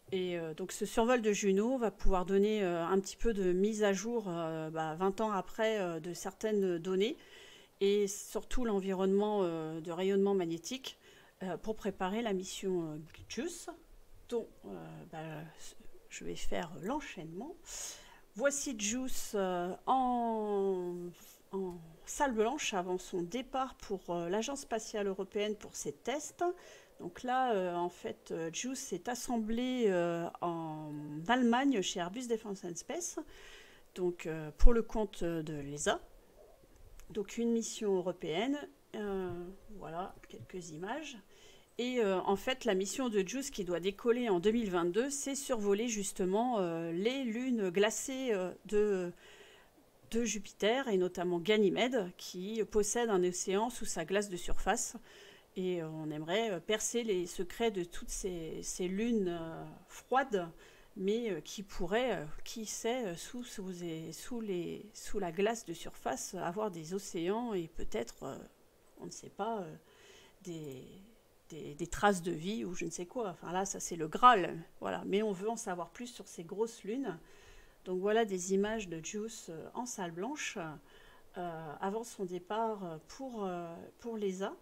Et euh, donc ce survol de Juno va pouvoir donner euh, un petit peu de mise à jour euh, bah, vingt ans après euh, de certaines données et surtout l'environnement euh, de rayonnement magnétique euh, pour préparer la mission euh, JUICE, dont euh, bah, je vais faire l'enchaînement. Voici JUICE euh, en, en salle blanche avant son départ pour euh, l'Agence spatiale européenne pour ses tests. Donc là, euh, en fait, euh, JUICE est assemblé euh, en Allemagne chez Airbus Defence and Space, donc euh, pour le compte de l'E S A. Donc une mission européenne, euh, voilà quelques images. Et euh, en fait, la mission de JUICE qui doit décoller en deux mille vingt-deux, c'est survoler justement euh, les lunes glacées euh, de, de Jupiter, et notamment Ganymède, qui possède un océan sous sa glace de surface. Et euh, on aimerait euh, percer les secrets de toutes ces, ces lunes euh, froides, mais euh, qui pourraient, euh, qui sait, euh, sous, sous, sous, les, sous la glace de surface, avoir des océans et peut-être, euh, on ne sait pas, euh, des, des, des traces de vie ou je ne sais quoi. Enfin là, ça c'est le Graal. Voilà. Mais on veut en savoir plus sur ces grosses lunes. Donc voilà des images de JUICE euh, en salle blanche euh, avant son départ pour, euh, pour l'E S A.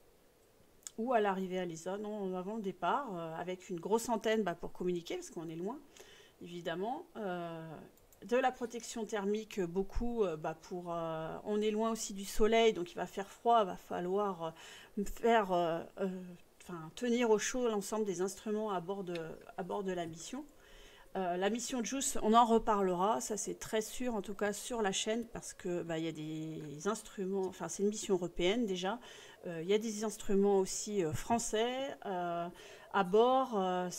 Ou à l'arrivée à l'E S A, non, avant le départ, euh, avec une grosse antenne bah, pour communiquer, parce qu'on est loin, évidemment. Euh, de la protection thermique, beaucoup, euh, bah, pour, euh, on est loin aussi du soleil, donc il va faire froid, il va falloir euh, faire, euh, euh, enfin, tenir au chaud l'ensemble des instruments à bord de, à bord de la mission. Euh, la mission JUICE, on en reparlera, ça c'est très sûr, en tout cas sur la chaîne, parce que bah, y a des instruments, enfin c'est une mission européenne déjà, il euh, y a des instruments aussi euh, français euh, à bord, euh,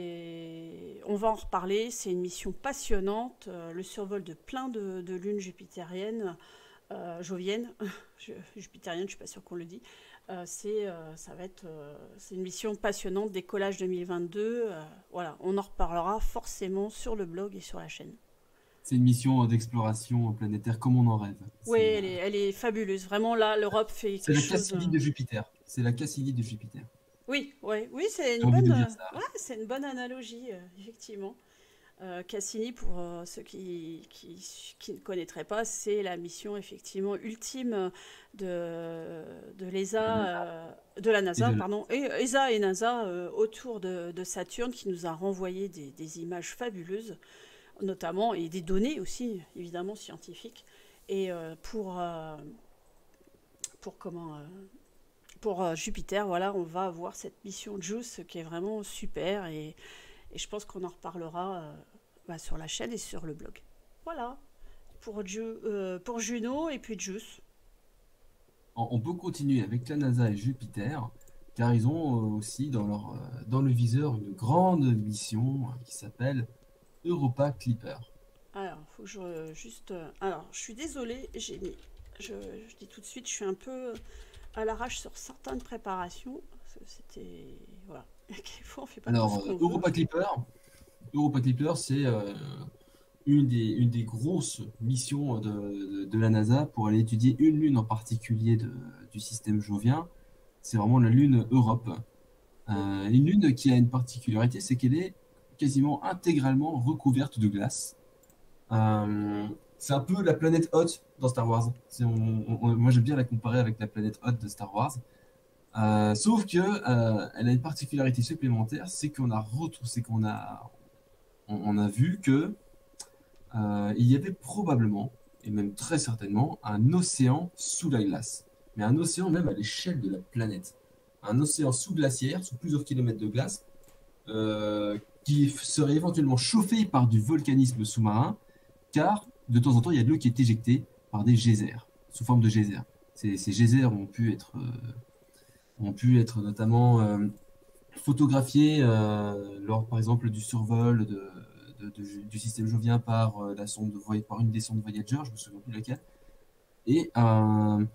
on va en reparler, c'est une mission passionnante, euh, le survol de plein de, de lunes jupitériennes, euh, joviennes, jupitériennes, je ne suis pas sûre qu'on le dit. Euh, c'est, euh, ça va être, euh, c'est une mission passionnante, décollage deux mille vingt-deux. Euh, voilà, on en reparlera forcément sur le blog et sur la chaîne. C'est une mission d'exploration planétaire comme on en rêve. Oui, elle est, elle est fabuleuse. Vraiment, là, l'Europe fait quelque chose. C'est la Cassini de Jupiter. C'est la Cassini de Jupiter. Oui, ouais, oui, c'est une J'ai envie bonne, de dire ça. ouais, c'est une bonne analogie, euh, effectivement. Euh, Cassini, pour euh, ceux qui, qui, qui ne connaîtraient pas, c'est la mission effectivement ultime de, de l'E S A, euh, de la NASA, de pardon, et E S A et NASA euh, autour de, de Saturne, qui nous a renvoyé des, des images fabuleuses, notamment, et des données aussi, évidemment, scientifiques. Et euh, pour, euh, pour comment... Euh, pour euh, Jupiter, voilà, on va avoir cette mission JUICE qui est vraiment super, et, et je pense qu'on en reparlera euh, bah, sur la chaîne et sur le blog. Voilà, pour, Ju euh, pour Juno et puis JUICE. On peut continuer avec la NASA et Jupiter, car ils ont aussi dans, leur, dans le viseur une grande mission qui s'appelle Europa Clipper. Alors, il faut que je juste... Alors, je suis désolée, j'ai mis... Je, je dis tout de suite, je suis un peu à l'arrache sur certaines préparations. C'était... Voilà. On fait pas Alors, tout ce qu'on Europa veut. Clipper, Europa Clipper, c'est euh, une, des, une des grosses missions de, de, de la NASA pour aller étudier une lune en particulier de, du système jovien. C'est vraiment la lune Europe. Euh, une lune qui a une particularité, c'est qu'elle est quasiment intégralement recouverte de glace. Euh, c'est un peu la planète Hoth dans Star Wars. On, on, moi, j'aime bien la comparer avec la planète Hoth de Star Wars. Euh, sauf que euh, elle a une particularité supplémentaire, c'est qu'on a retrouvé, c'est qu'on a, on, on a vu que euh, il y avait probablement, et même très certainement, un océan sous la glace. Mais un océan même à l'échelle de la planète. Un océan sous-glaciaire, sous plusieurs kilomètres de glace, euh, qui serait éventuellement chauffé par du volcanisme sous-marin, car de temps en temps, il y a de l'eau qui est éjectée par des geysers, sous forme de geysers. Ces, ces geysers ont pu être, euh, ont pu être notamment euh, photographiés euh, lors, par exemple, du survol de, de, de, du système jovien par, euh, la sonde, par une des sondes Voyager, je me souviens plus laquelle. Et, euh,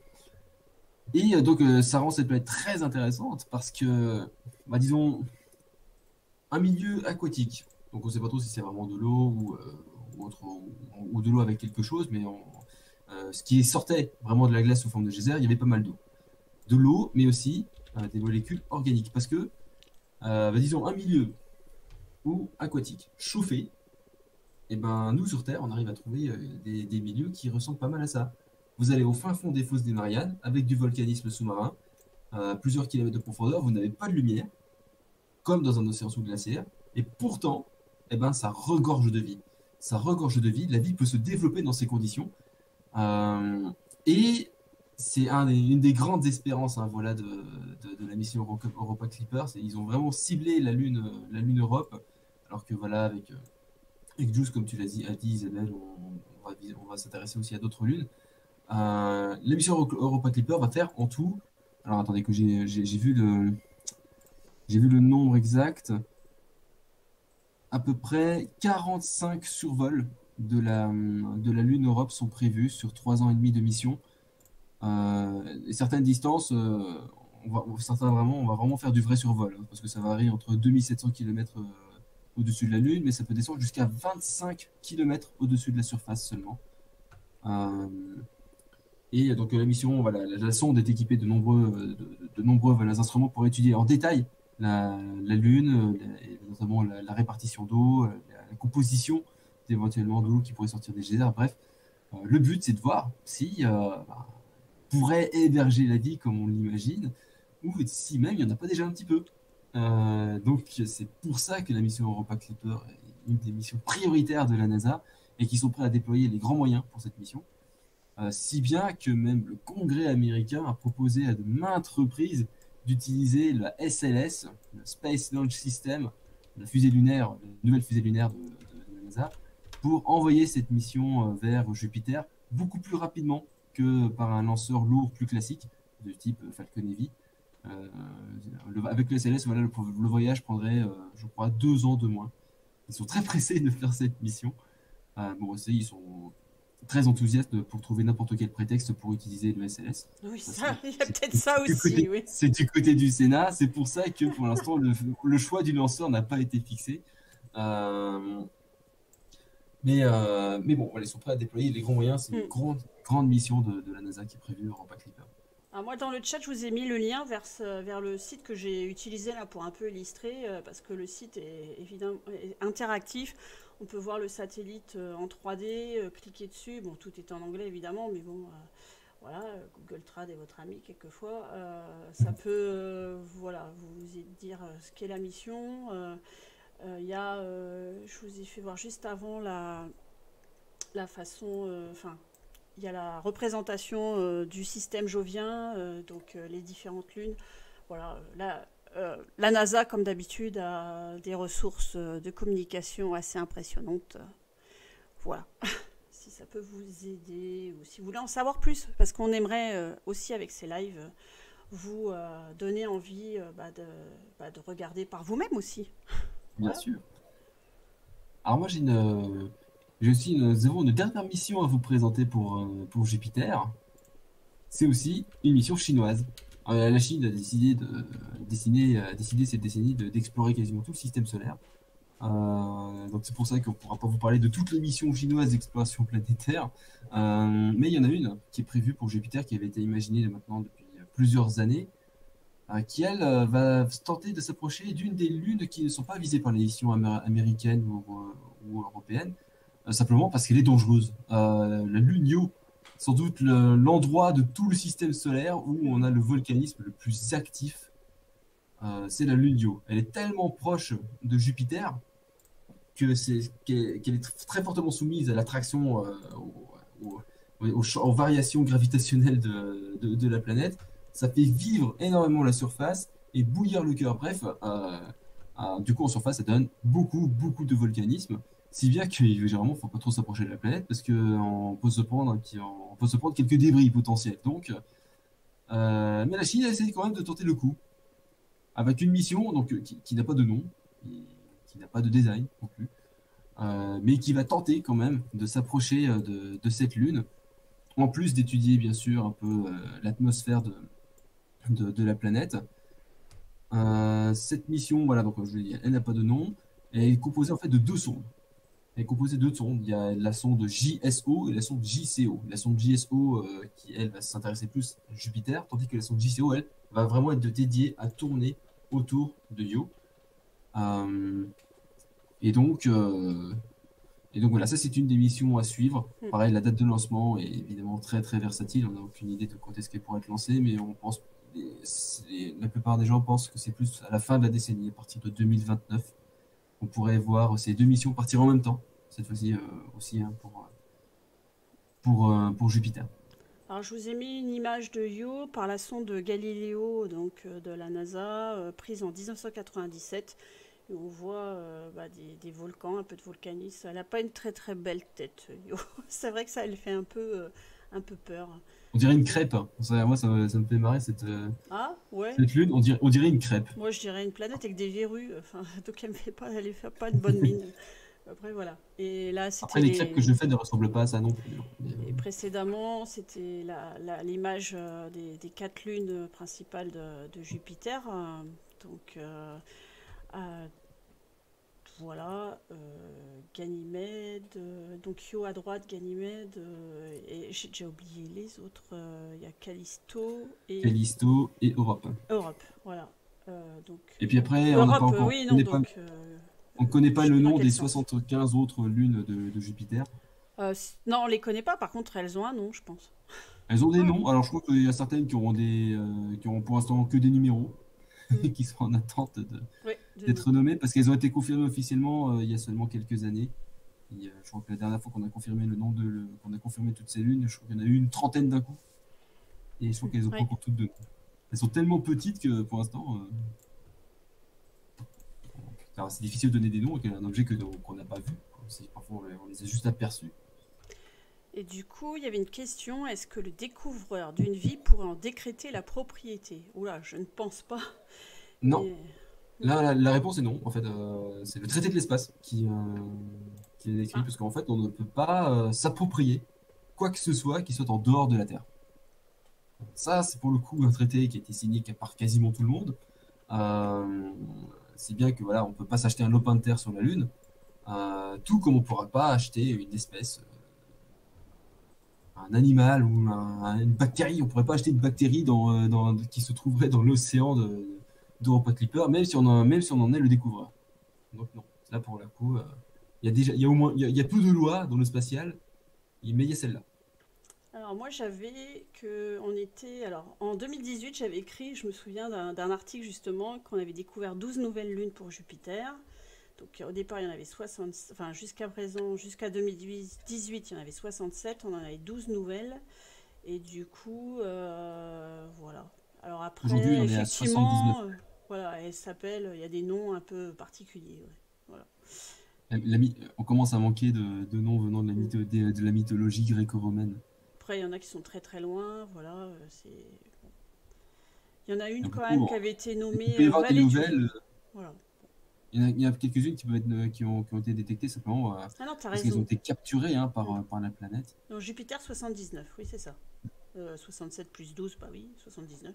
et donc, euh, ça rend cette planète très intéressante parce que, bah, disons, un milieu aquatique. Donc, on ne sait pas trop si c'est vraiment de l'eau ou, euh, ou, autre, ou, ou de l'eau avec quelque chose, mais on, euh, ce qui sortait vraiment de la glace sous forme de geyser, il y avait pas mal d'eau. De l'eau, mais aussi euh, des molécules organiques. Parce que, euh, bah, disons, un milieu ou aquatiques, chauffés. Et ben nous sur Terre, on arrive à trouver euh, des, des milieux qui ressemblent pas mal à ça. Vous allez au fin fond des fosses des Mariannes avec du volcanisme sous-marin, à plusieurs kilomètres de profondeur, vous n'avez pas de lumière, comme dans un océan sous-glaciaire, et pourtant, eh ben, ça regorge de vie. Ça regorge de vie, la vie peut se développer dans ces conditions. Euh, et c'est un des- une des grandes espérances, hein, voilà, de, de- de la mission Euro- Europa Clipper. C'est- Ils ont vraiment ciblé la Lune, euh, la Lune Europe, alors que voilà, avec, euh, avec Juice, comme tu l'as dit, a dit Isabelle, on, on va, vis- on va s'intéresser aussi à d'autres lunes. Euh, la mission Euro- Europa Clipper va faire en tout. Alors attendez que j'ai j'ai- j'ai vu le, j'ai vu le nombre exact. À peu près quarante-cinq survols de la, de la Lune Europe sont prévus sur trois ans et demi de mission. Euh, et certaines distances, euh, on va, certains vraiment, on va vraiment faire du vrai survol, hein, parce que ça varie entre deux mille sept cents kilomètres au-dessus de la Lune, mais ça peut descendre jusqu'à vingt-cinq kilomètres au-dessus de la surface seulement. Euh, et donc la mission, voilà, la, la sonde est équipée de nombreux, de, de- de nombreux voilà, instruments pour étudier en détail la, la Lune, euh, la- et notamment la, la répartition d'eau, euh, la, la composition éventuellement d'eau qui pourrait sortir des geysers. Bref, euh, le but c'est de voir si euh, bah, pourrait héberger la vie comme on l'imagine, ou si même il n'y en a pas déjà un petit peu. Euh, donc c'est pour ça que la mission Europa Clipper est une des missions prioritaires de la NASA et qu'ils sont prêts à déployer les grands moyens pour cette mission. Euh, si bien que même le Congrès américain a proposé à de maintes reprises d'utiliser la S L S, le Space Launch System, la fusée lunaire, la nouvelle fusée lunaire de, de- de la NASA, pour envoyer cette mission euh, vers Jupiter beaucoup plus rapidement que par un lanceur lourd plus classique de type Falcon Heavy. Euh, le- avec le S L S, voilà, le, le voyage prendrait, euh, je crois, deux ans de moins. Ils sont très pressés de faire cette mission. Euh, bon, c'est- ils sont très enthousiastes pour trouver n'importe quel prétexte pour utiliser le S L S. Oui, Ça, ça, c'est il y a c'est- peut-être c'est ça du aussi, côté, oui. c'est du côté du Sénat. C'est pour ça que pour l'instant, le, le choix du lanceur n'a pas été fixé. Euh, mais, euh, mais bon, voilà, ils sont prêts à déployer les grands moyens. C'est une Hmm. grande, grande mission de, de la NASA qui est prévue en Clipper. Ah, moi, dans le chat, je vous ai mis le lien vers, ce- vers le site que j'ai utilisé là pour un peu illustrer, euh, parce que le site est évidemment est interactif. On peut voir le satellite euh, en trois D, euh, cliquer dessus. Bon, tout est en anglais évidemment, mais bon, euh, voilà, euh, Google Trad est votre ami quelquefois. Euh, ça peut, euh, voilà, vous dire euh, ce qu'est la mission. Euh, euh, Il y a, euh, je vous ai fait voir juste avant la, la façon, euh, enfin, il y a la représentation euh, du système jovien, euh, donc euh, les différentes lunes. Voilà, la, euh, la NASA, comme d'habitude, a des ressources euh, de communication assez impressionnantes. Voilà, si ça peut vous aider ou si vous voulez en savoir plus, parce qu'on aimerait euh, aussi avec ces lives euh, vous euh, donner envie euh, bah, de, bah, de regarder par vous-même aussi. Bien Voilà. sûr. Alors moi, j'ai une, euh, j'ai aussi une, nous avons une dernière mission à vous présenter pour, euh, pour Jupiter. C'est aussi une mission chinoise. Euh, la Chine a décidé, de, décidé, a décidé cette décennie de- d'explorer quasiment tout le système solaire. Euh, donc c'est pour ça qu'on ne pourra pas vous parler de toutes les missions chinoises d'exploration planétaire. Euh, mais il y en a une qui est prévue pour Jupiter, qui avait été imaginée maintenant depuis plusieurs années, euh, qui elle euh, va tenter de s'approcher d'une des lunes qui ne sont pas visées par les missions amé- américaines ou, ou européennes, euh, simplement parce qu'elle est dangereuse. Euh, la lune Io, sans doute le- l'endroit de tout le système solaire où on a le volcanisme le plus actif, euh, c'est la lune Io. Elle est tellement proche de Jupiter que c'est qu'elle qu'elle est tr- très fortement soumise à l'attraction, euh, aux, aux- aux ch- aux variations gravitationnelles de, de- de la planète. Ça fait vivre énormément la surface et bouillir le cœur. Bref, euh, euh, du coup, en surface, ça donne beaucoup, beaucoup de volcanisme. Si bien que généralement, il ne faut pas trop s'approcher de la planète parce qu'on peut se prendre, on peut se prendre quelques débris potentiels. Donc, euh, mais la Chine a essayé quand même de tenter le coup avec une mission donc, qui, qui n'a pas de nom, qui, qui n'a pas de design non plus, euh, mais qui va tenter quand même de s'approcher euh, de, de cette lune, en plus d'étudier bien sûr un peu euh, l'atmosphère de, de, de la planète. Euh, cette mission, voilà, donc je l'ai dit, elle n'a pas de nom, elle est composée en fait de deux sondes. Elle est composée de deux sondes. Il y a la sonde J S O et la sonde J C O. La sonde J S O, euh, qui elle va s'intéresser plus à Jupiter, tandis que la sonde J C O, elle, va vraiment être dédiée à tourner autour de Io. Euh, Et donc, euh, et donc voilà, ça c'est une des missions à suivre. Mm. Pareil, la date de lancement est évidemment très très versatile. On n'a aucune idée de quand est-ce qu'elle pourrait être lancée, mais on pense, c'est- la plupart des gens pensent que c'est plus à la fin de la décennie, à partir de deux mille vingt-neuf, on pourrait voir ces deux missions partir en même temps. Cette fois-ci euh, aussi hein, pour, euh, pour, euh, pour Jupiter. Alors, je vous ai mis une image de Io par la sonde Galileo, donc euh, de la NASA, euh, prise en mille neuf cent quatre-vingt-dix-sept. Et on voit euh, bah, des, des volcans, un peu de volcanisme. Elle n'a pas une très très belle tête, Io. C'est vrai que ça elle fait un peu, euh, un peu peur. On dirait une crêpe, hein. Ça, moi, ça, me ça me fait marrer cette, euh, Ah, ouais. cette lune. On dirait, on dirait une crêpe. Moi, je dirais une planète avec des verrues. Enfin, donc elle ne fait pas, elle fait pas une bonne mine. Après, voilà. Et là, c'était Après, les crêpes les... que je fais ne ressemblent pas à ça non plus, hein. Mais, Et euh, précédemment, c'était la- la- l'image euh, des, des quatre lunes principales de, de Jupiter. euh, donc, euh, euh, voilà, euh, Ganymède, euh, donc Io à droite, Ganymède, euh, et j'ai déjà oublié les autres. euh, Il y a Callisto et Callisto et Europe. Europe. Voilà. Euh, donc, Et puis bon. après, on n'a pas Europe, euh, encore, oui, on non, n'est pas, donc, euh, on connaît pas je sais le plus dans nom quel des sens. soixante-quinze autres lunes de, de Jupiter. Euh, c- non, on les connaît pas, par contre, elles ont un nom, je pense. Elles ont des Ah, noms. Alors, je crois qu'il y a certaines qui auront des, euh, qui auront pour l'instant que des numéros, hmm. qui sont en attente de- Oui, de nous. d'être nommées parce qu'elles ont été confirmées officiellement euh, il y a seulement quelques années. Et, euh, je crois que la dernière fois qu'on a confirmé le nom de, le- qu'on a confirmé toutes ces lunes, je crois qu'il y en a eu une trentaine d'un coup. Et je crois qu'elles ont pas Oui. encore toutes deux. Elles sont tellement petites que pour l'instant, euh, alors, c'est difficile de donner des noms avec un objet que qu'on n'a pas vu. C'est- Parfois, on les, on les a juste aperçus. Et du coup, il y avait une question, est-ce que le découvreur d'une vie pourrait en décréter la propriété? Oula, je ne pense pas. Non, Mais là, la, la réponse est non. En fait, euh, c'est le traité de l'espace qui, euh, qui est décrit, ah, parce qu'en fait, on ne peut pas euh, s'approprier quoi que ce soit qui soit en dehors de la Terre. Ça, c'est pour le coup un traité qui a été signé par quasiment tout le monde. Euh, si bien que voilà, on peut pas s'acheter un lopin de terre sur la Lune, euh, tout comme on pourra pas acheter une espèce, euh, un animal ou un- une bactérie. On pourrait pas acheter une bactérie dans, euh, dans- qui se trouverait dans l'océan de d'Europa Clipper, même si on en, même si on en est le découvreur. Donc non, là pour le coup, euh, il y a déjà, il y a au moins, il y a, il y a peu de lois dans le spatial, mais il y a celle-là. alors moi j'avais que on était alors en deux mille dix-huit j'avais écrit, je me souviens d'un d'un article justement qu'on avait découvert douze nouvelles lunes pour Jupiter. Donc au départ il y en avait soixante, enfin jusqu'à présent, jusqu'à deux mille dix-huit il y en avait soixante-sept, on en avait douze nouvelles. Et du coup, euh, voilà. Alors Aujourd'hui, après, on est à soixante-dix-neuf. effectivement, euh, voilà, elle s'appelle, il y a des noms un peu particuliers. Ouais. Voilà. La- la my- on commence à manquer de, de noms venant de la, Mm. mytho- de, de la mythologie gréco-romaine. Après, il y en a qui sont très très loin, voilà. euh, c'est... Il y en a une Et quand beaucoup, même bon, qui avait été il nommée peut y euh, avoir des Vallée du nouvelles. Loup. euh, Voilà. Il y en a, il y en a quelques-unes qui peuvent être, euh, qui ont, qui ont été détectées simplement euh, Ah non, t'as parce qu'elles ont raison. été capturées hein, par, Mm. euh, par la planète. Donc Jupiter soixante-dix-neuf, oui, c'est ça. Euh, soixante-sept plus douze, bah oui, soixante-dix-neuf.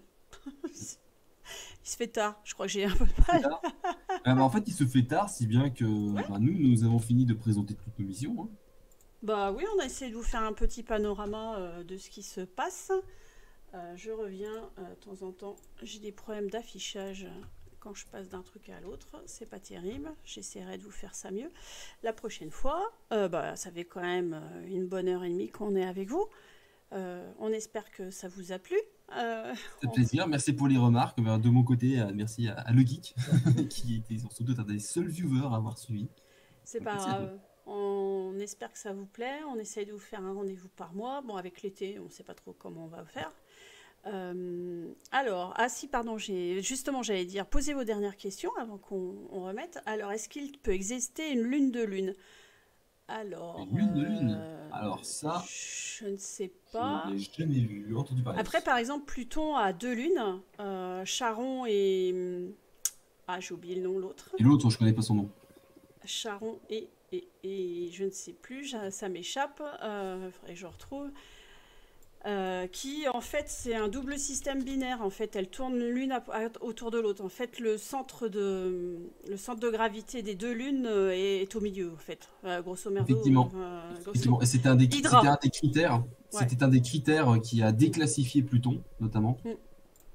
Il se fait tard, je crois que j'ai un peu de C'est mal. tard. Ah, bah, en fait, il se fait tard, si bien que Ouais. bah, nous, nous avons fini de présenter toutes nos missions, hein. Bah oui, on a essayé de vous faire un petit panorama euh, de ce qui se passe. Euh, je reviens euh, de temps en temps. J'ai des problèmes d'affichage euh, quand je passe d'un truc à l'autre. C'est pas terrible. J'essaierai de vous faire ça mieux la prochaine fois. Euh, bah, ça fait quand même euh, une bonne heure et demie qu'on est avec vous. Euh, on espère que ça vous a plu. Euh, C'est un on- plaisir. Merci pour les remarques. Bah, de mon côté, euh, merci à, à Le Geek, qui était surtout un des seuls viewers à avoir suivi. C'est Donc, pas merci à toi. grave. On espère que ça vous plaît. On essaye de vous faire un rendez-vous par mois. Bon, avec l'été, on ne sait pas trop comment on va faire. Euh, alors, ah si, pardon, j'ai justement, j'allais dire, posez vos dernières questions avant qu'on on remette. Alors, est-ce qu'il peut exister une lune de lune? Alors, Une lune de lune. euh, Alors ça, je ne sais je pas. n'ai jamais vu, entendu parler. Après, par exemple, Pluton a deux lunes, euh, Charon et... Ah, j'ai oublié le nom, l'autre. Et l'autre, je connais pas son nom. Charon et, et, et je ne sais plus, ça, ça m'échappe, euh, faudrait que je retrouve. Euh, qui en fait c'est un double système binaire. En fait, elles tournent l'une à- à- autour de l'autre. En fait, le centre de le centre de gravité des deux lunes euh, est, est au milieu. En fait, Euh, grosso merdo. Effectivement. euh, grosso- Effectivement. Et c'était un des, c'était Hydra. un des critères. Ouais. C'était un des critères qui a déclassifié Pluton, notamment. Mm.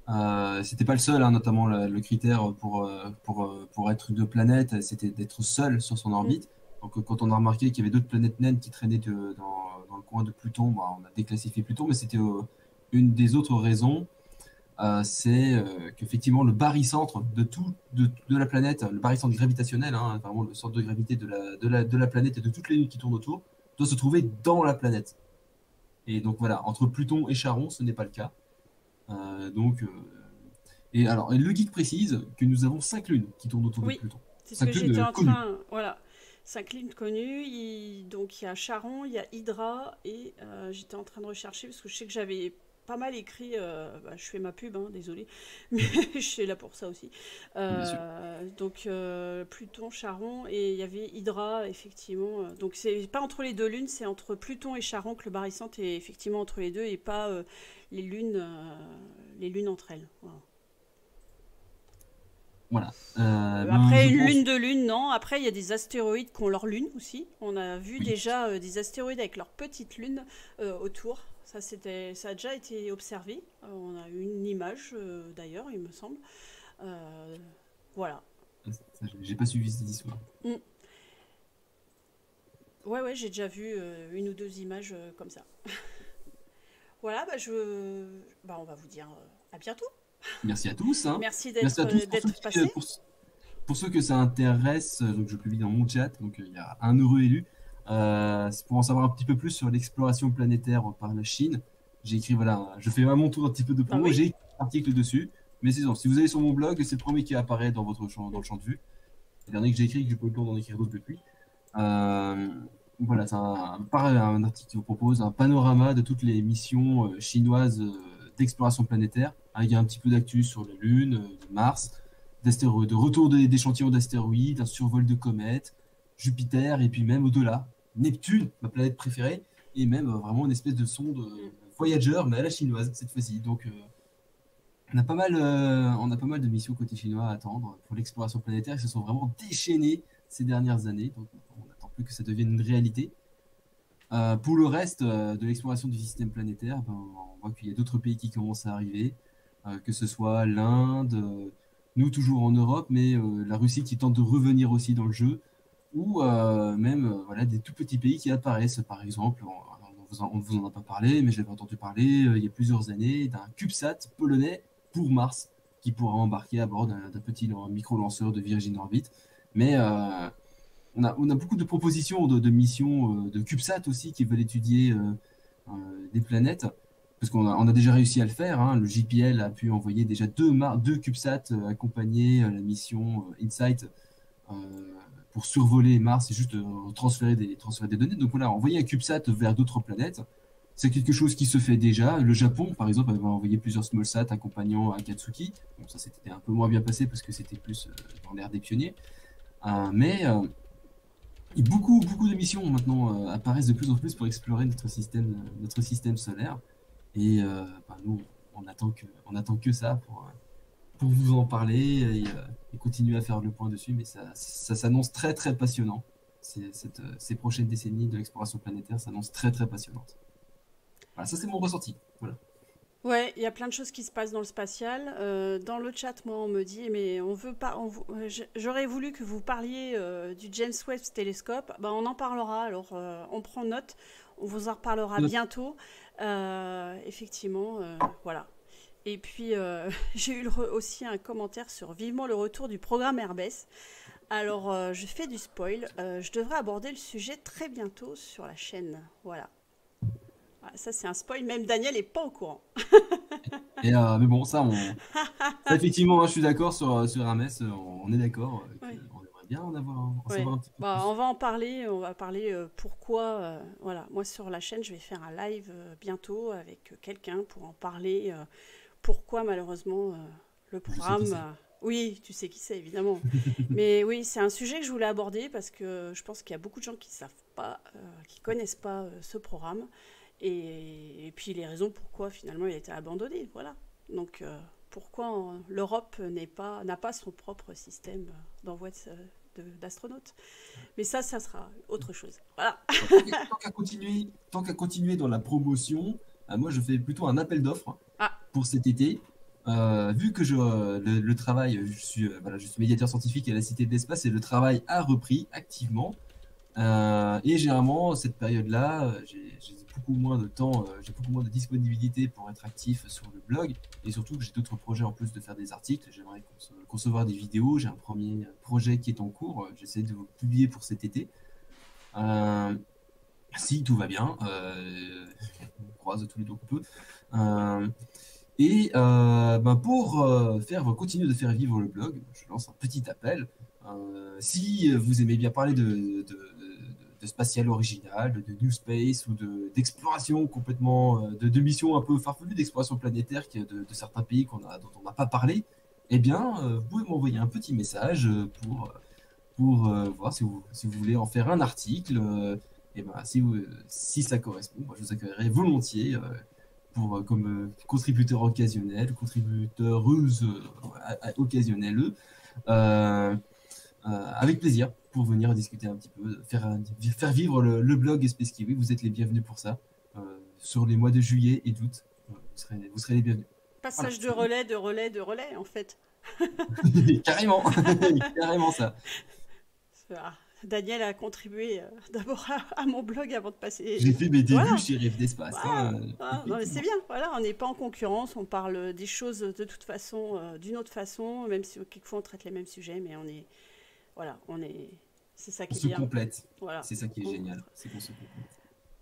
Euh, c'était pas le seul, hein, notamment le, le critère pour, euh, pour, euh, pour être une planète, c'était d'être seul sur son Mm. orbite. Donc euh, quand on a remarqué qu'il y avait d'autres planètes naines qui traînaient de- dans, dans le coin de Pluton, bah, on a déclassifié Pluton, mais c'était euh, une des autres raisons, euh, c'est euh, qu'effectivement le barycentre de tout de, de la planète, le barycentre gravitationnel, hein, vraiment le centre de gravité de la, de la, de la planète et de toutes les lunes qui tournent autour, doit se trouver dans la planète. Et donc voilà, entre Pluton et Charon, ce n'est pas le cas. Euh, donc, euh, et alors, et le geek précise que nous avons cinq lunes qui tournent autour de Oui, Pluton. c'est ce que Cinq j'étais lunes euh, en connues. train. Voilà. Cinq lignes connues. Il- donc il y a Charon, il y a Hydra et euh, j'étais en train de rechercher parce que je sais que j'avais pas mal écrit. Euh, bah, je fais ma pub, hein, désolé, mais je suis là pour ça aussi. Bien sûr. Euh, donc euh, Pluton, Charon et il y avait Hydra effectivement. Euh, Donc c'est pas entre les deux lunes, c'est entre Pluton et Charon que le barycentre est effectivement entre les deux et pas euh, les lunes, euh, les lunes entre elles. Voilà. Voilà. Euh, Euh, ben, après, je une pense. lune de lune, non. Après, il y a des astéroïdes qui ont leur lune aussi. On a vu Oui. déjà euh, des astéroïdes avec leur petite lune euh, autour. Ça, c'était, ça a déjà été observé. Euh, on a eu une image, euh, d'ailleurs, il me semble. Euh, voilà. Ça, j'ai pas suivi cette histoire. Mm. Ouais, ouais, j'ai déjà vu euh, une ou deux images euh, comme ça. Voilà, bah, je... bah, on va vous dire euh, à bientôt. Merci à tous, hein. Merci Merci à d'être euh, tous pour ceux d'être qui, euh, passé. pour, pour ceux que ça intéresse. euh, Donc, je publie dans mon chat. Donc, euh, il y a un heureux élu. Euh, c'est pour en savoir un petit peu plus sur l'exploration planétaire par la Chine. J'ai écrit, voilà, je fais à mon tour un petit peu de Ah promo. oui. J'ai écrit un article dessus. Mais c'est bon, si vous allez sur mon blog, c'est le premier qui apparaît dans votre champ, dans le champ de vue. Le dernier que j'ai écrit, que j'ai pas eu le temps d'en écrire d'autres depuis. Euh, voilà, c'est un, pareil, un article qui vous propose un panorama de toutes les missions euh, chinoises euh, d'exploration planétaire, avec un petit peu d'actu sur la Lune, euh, de Mars, d'astéroïdes, de retour des- d'échantillons d'astéroïdes, un survol de comètes, Jupiter, et puis même au-delà, Neptune, ma planète préférée, et même euh, vraiment une espèce de sonde euh, Mm. Voyager, mais à la chinoise cette fois-ci. Donc, euh, on a pas mal, euh, on a pas mal de missions côté chinois à attendre pour l'exploration planétaire qui se sont vraiment déchaînées ces dernières années. Donc, on n'attend plus que ça devienne une réalité. Euh, pour le reste euh, de l'exploration du système planétaire, ben, on voit qu'il y a d'autres pays qui commencent à arriver, euh, que ce soit l'Inde, euh, nous toujours en Europe, mais euh, la Russie qui tente de revenir aussi dans le jeu, ou euh, même euh, voilà, des tout petits pays qui apparaissent. Par exemple, on ne vous, en- on vous en a pas parlé, mais j'avais entendu parler euh, il y a plusieurs années d'un CubeSat polonais pour Mars, qui pourra embarquer à bord d'un d'un petit lan- micro-lanceur de Virgin Orbit. Mais euh, on a, on a beaucoup de propositions de, de missions euh, de CubeSat aussi qui veulent étudier euh, euh, des planètes. Parce qu'on a, on a déjà réussi à le faire, hein. Le J P L a pu envoyer déjà deux, mar- deux CubeSat euh, accompagner euh, la mission euh, InSight euh, pour survoler Mars et juste euh, transférer des, transférer des données. Donc voilà, envoyer un CubeSat vers d'autres planètes, c'est quelque chose qui se fait déjà. Le Japon, par exemple, avait envoyé plusieurs smallsats accompagnant Akatsuki. Bon, ça s'était un peu moins bien passé parce que c'était plus euh, dans l'ère des pionniers. Euh, mais euh, et beaucoup, beaucoup de missions maintenant euh, apparaissent de plus en plus pour explorer notre système, euh, notre système solaire. Et euh, bah, nous, on attend que, on attend que ça pour, euh, pour vous en parler et, euh, et continuer à faire le point dessus. Mais ça, ça s'annonce très, très passionnant. C'est- cette, euh, ces prochaines décennies de l'exploration planétaire s'annoncent très, très passionnantes. Voilà, ça c'est mon ressenti. Voilà. Ouais, il y a plein de choses qui se passent dans le spatial. Euh, dans le chat, moi, on me dit, mais on veut pas. On vou- euh, j'- J'aurais voulu que vous parliez euh, du James Webb Telescope. Ben, on en parlera. Alors, euh, on prend note. On vous en reparlera Euh, bientôt. Euh, effectivement, euh, voilà. Et puis, euh, j'ai eu le re- aussi un commentaire sur vivement le retour du programme Airbus. Alors, euh, je fais du spoil. Euh, je devrais aborder le sujet très bientôt sur la chaîne. Voilà. Ah, ça, c'est un spoil. Même Daniel n'est pas au courant. et, euh, mais bon, ça, on, ça, effectivement, hein, je suis d'accord sur, euh, sur Hermès. euh, On, on est d'accord euh, Ouais. qu'on aimerait bien en avoir, en Ouais. savoir un petit peu Bah, plus. on va en parler. On va parler euh, pourquoi. Euh, voilà. Moi, sur la chaîne, je vais faire un live euh, bientôt avec euh, quelqu'un pour en parler. Euh, pourquoi, malheureusement, euh, le Je sais qui programme. c'est. euh, Oui, tu sais qui c'est, évidemment. Mais oui, c'est un sujet que je voulais aborder parce que je pense qu'il y a beaucoup de gens qui savent pas, euh, qui connaissent pas euh, ce programme. Et, et puis les raisons pourquoi finalement il a été abandonné. Voilà. Donc euh, pourquoi euh, l'Europe n'est pas, n'a pas son propre système euh, d'envoi de- de- d'astronautes. Mais ça, ça sera autre chose. Voilà. Bon, tant qu'à tant qu'à continuer, tant qu'à continuer dans la promotion, euh, moi je fais plutôt un appel d'offres Ah, pour cet été. Euh, vu que je, euh, le, le travail, je suis, euh, voilà, je suis médiateur scientifique à la Cité de l'Espace et le travail a repris activement. Euh, et généralement, cette période-là, euh, j'ai j'ai beaucoup moins de temps, euh, j'ai beaucoup moins de disponibilité pour être actif sur le blog. Et surtout que j'ai d'autres projets en plus de faire des articles. J'aimerais conce- concevoir des vidéos. J'ai un premier projet qui est en cours. Euh, J'essaie de vous publier pour cet été. Euh, Si tout va bien, euh, on croise tous les doigts qu'on peut. Euh, et euh, ben pour euh, faire, continuer de faire vivre le blog, je lance un petit appel. Euh, si vous aimez bien parler de, de, de- de spatial original, de, de New Space ou de- d'exploration complètement, euh, de, de missions un peu farfelues d'exploration planétaire qui- de, de certains pays qu'on a, dont on n'a pas parlé, eh bien, euh, vous pouvez m'envoyer un petit message euh, pour, pour euh, voir si vous, si vous voulez en faire un article. Euh, et ben, si, vous- si ça correspond, moi, je vous accueillerai volontiers euh, pour, euh, comme euh, contributeur occasionnel, contributeuse euh, à- à- occasionnelle, euh, euh, avec plaisir pour venir discuter un petit peu, faire, un- faire vivre le, le blog Space Kiwi. Vous êtes les bienvenus pour ça. Euh, sur les mois de juillet et d'août, euh, vous serez, vous serez les bienvenus. Voilà, Passage de c'est relais, de relais, de relais, en fait. carrément, carrément ça. Ah, Daniel a contribué euh, d'abord à, à mon blog avant de J'ai passer. fait mes débuts Voilà, chez Rêve d'Espace, voilà. hein, euh, Voilà. Non, mais c'est effectivement. bien. Voilà, on n'est pas en concurrence, on parle des choses de toute façon, euh, d'une autre façon, même si quelquefois on traite les mêmes sujets, mais on est, voilà, on est, c'est ça On qui est se bien. complète. Voilà. C'est ça qui est On- génial, c'est qu'on se complète.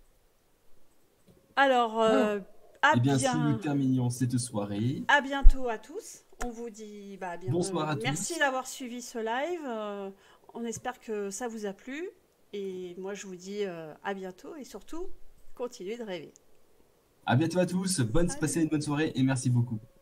Alors, Alors, euh, à eh bien, si nous bien, terminions cette soirée, à bientôt à tous. On vous dit, bah, bien, euh, bonsoir à merci tous. d'avoir suivi ce live. Euh, on espère que ça vous a plu. Et moi, je vous dis euh, à bientôt et surtout, continuez de rêver. À bientôt à tous. Bonne, passez Salut! une bonne soirée et merci beaucoup.